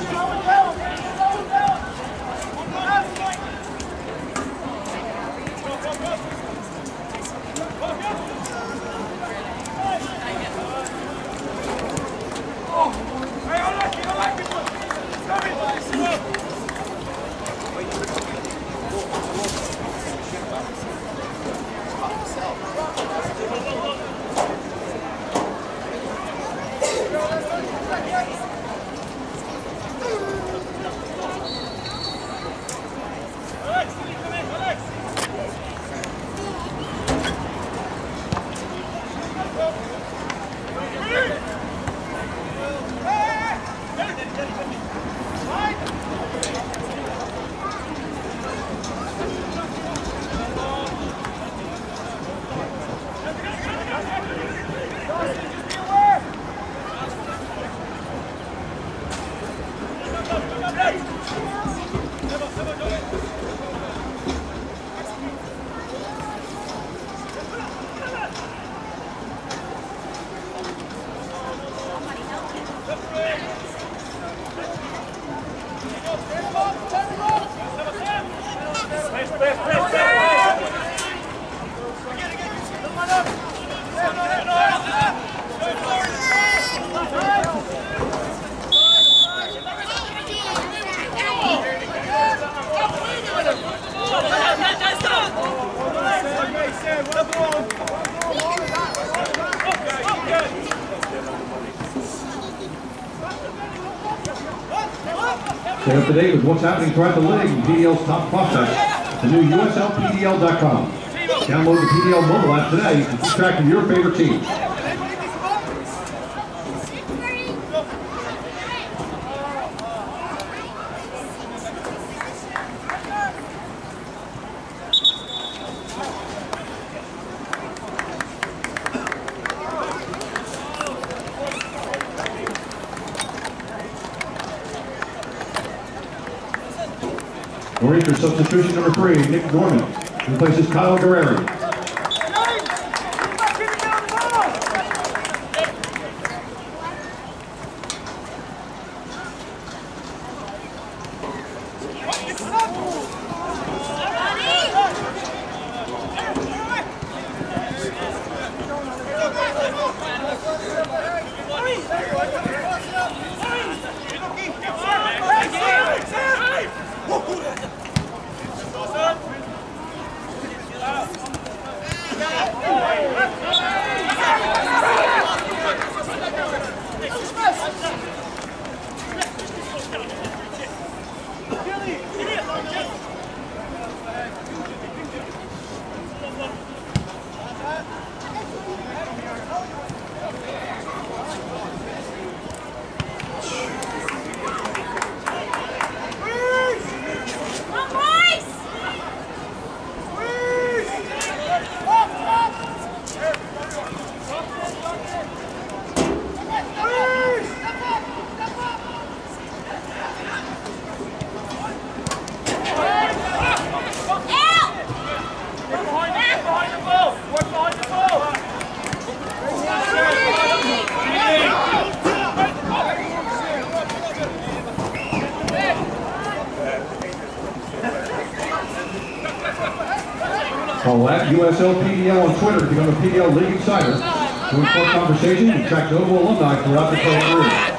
Stay up to date with what's happening throughout the league and PDL's top prospects at the new USLPDL.com. Download the PDL mobile app today and keep track of your favorite teams. Warrior substitution number 3, Nick Norman, replaces Kyle Guerrero. Follow at USL on Twitter to become a PDL League Insider. Join club conversations and track notable alumni throughout their career.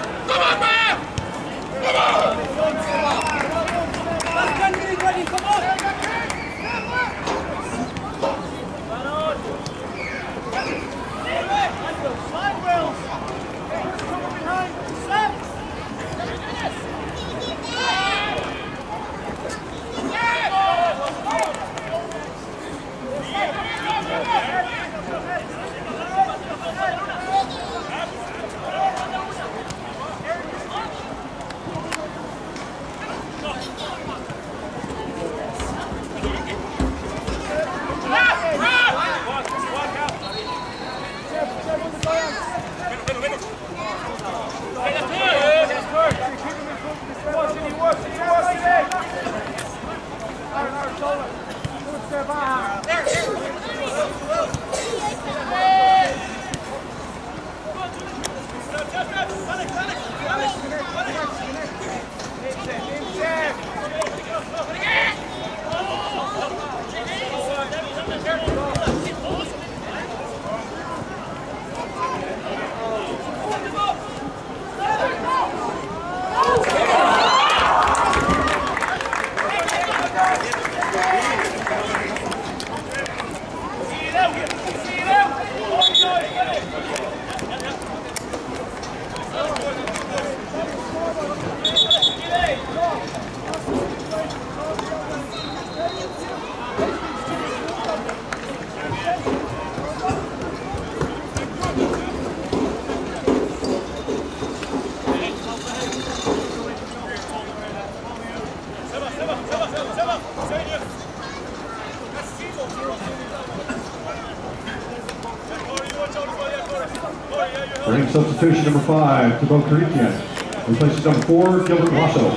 Bring substitution number 5 to Bo Corinthians. Replaces number 4, Gilbert Lasso.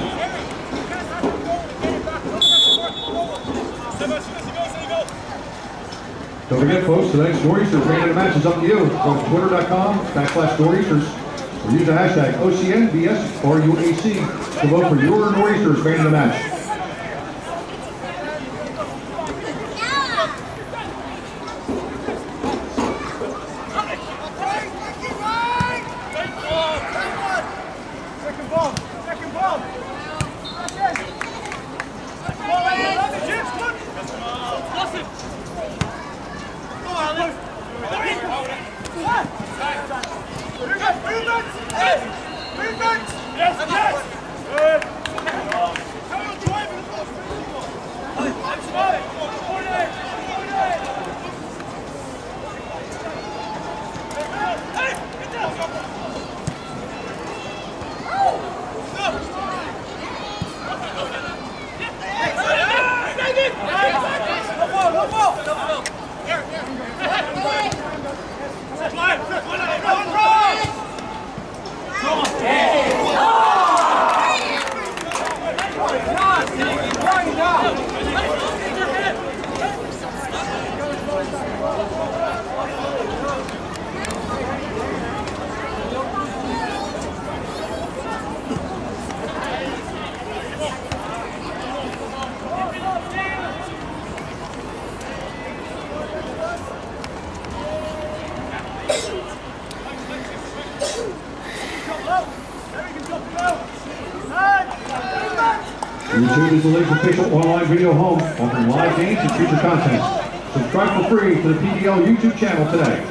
Don't forget, folks, tonight's Nor'easters rated match is up to you. Go to twitter.com/Nor'easters or use the hashtag OCNBSRUAC to vote for your Nor'easters rated the match. YouTube is the league's official online video home, offering live games and future content. Subscribe for free to the PDL YouTube channel today.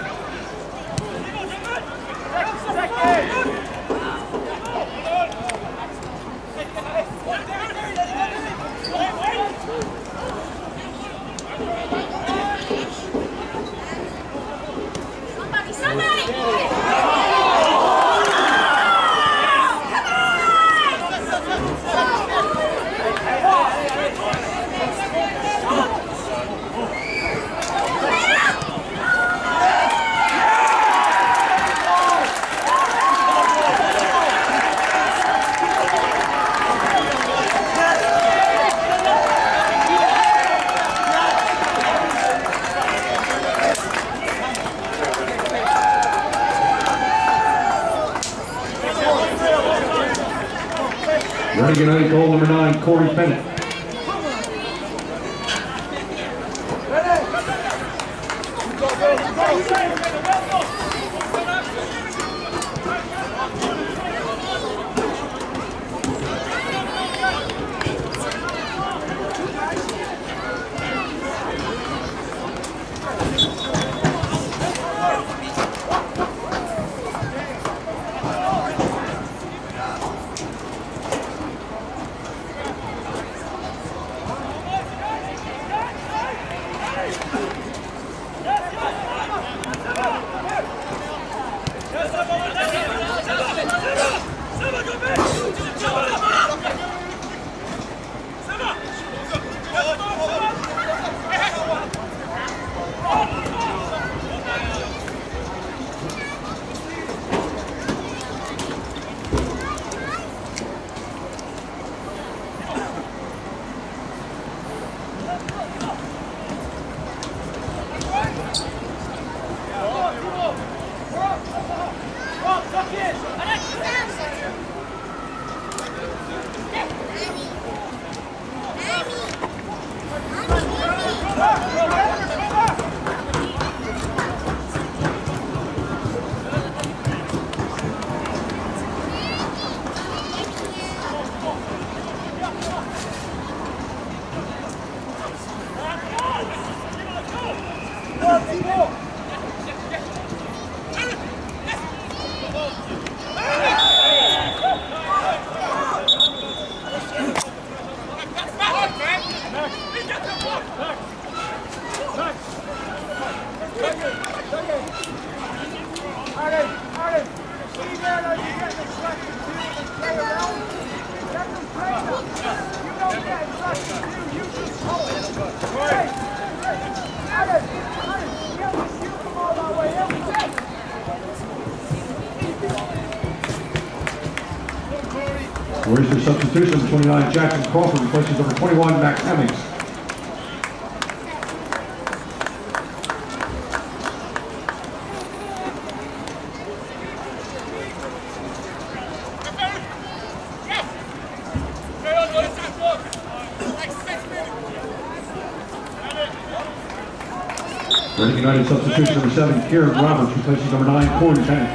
Reading United goal number 9, Corey Bennett. Where's your substitution? Number 29, Jackson Crawford replaces number 21, Max Hemmings. Reading United substitution number 7, Kieran Roberts replaces number 9, Corey Bennett.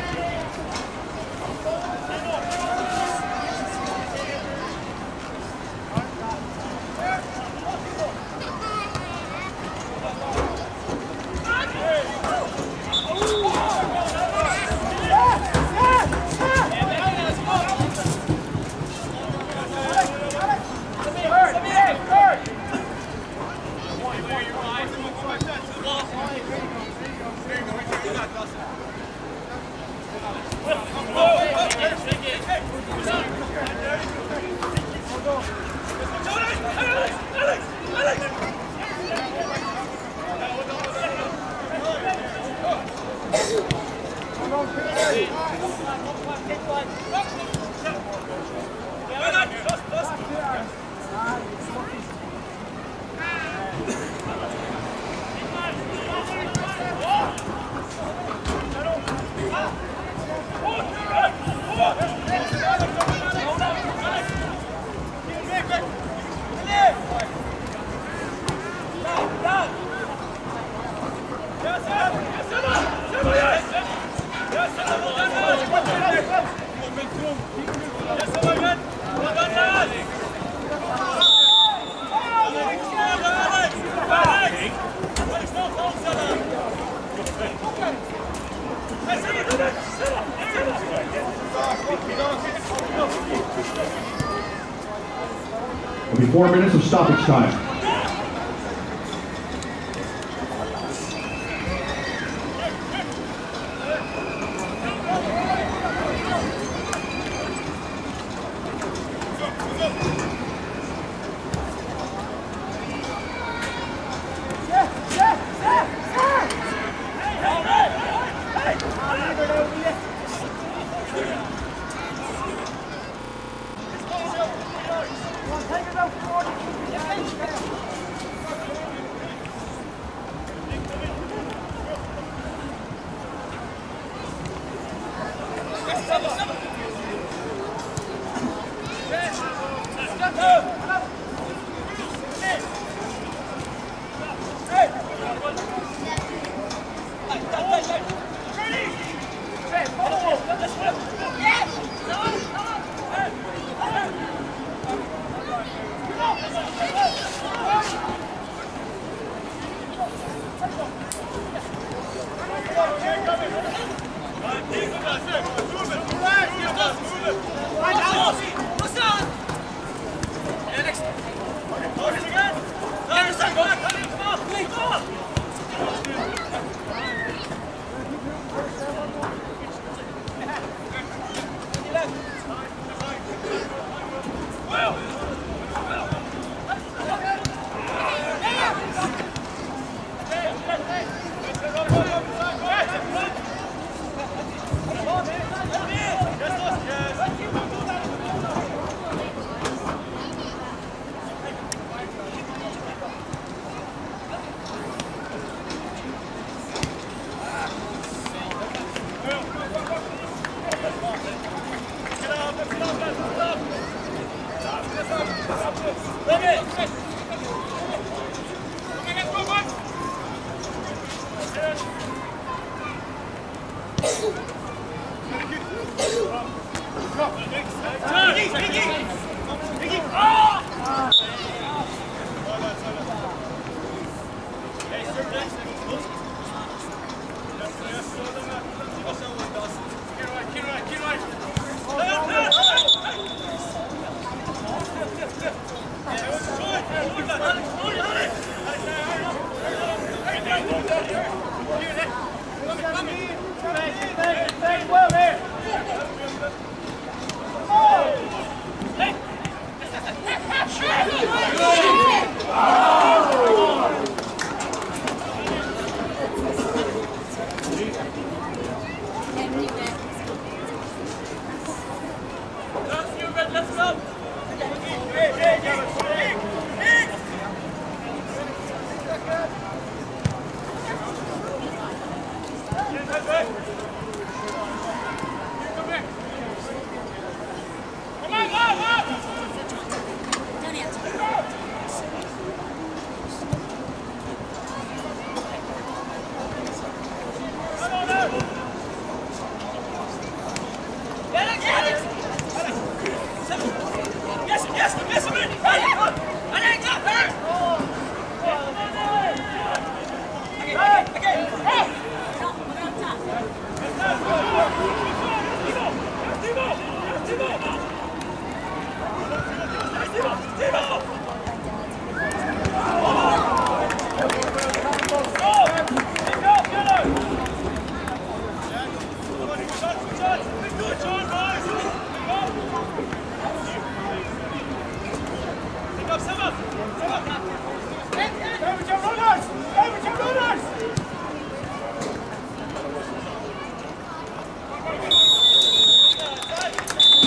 It'll be 4 minutes of stoppage time.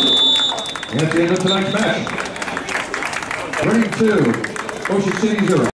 And that's the end of tonight's match. Ring 2, Ocean City 0.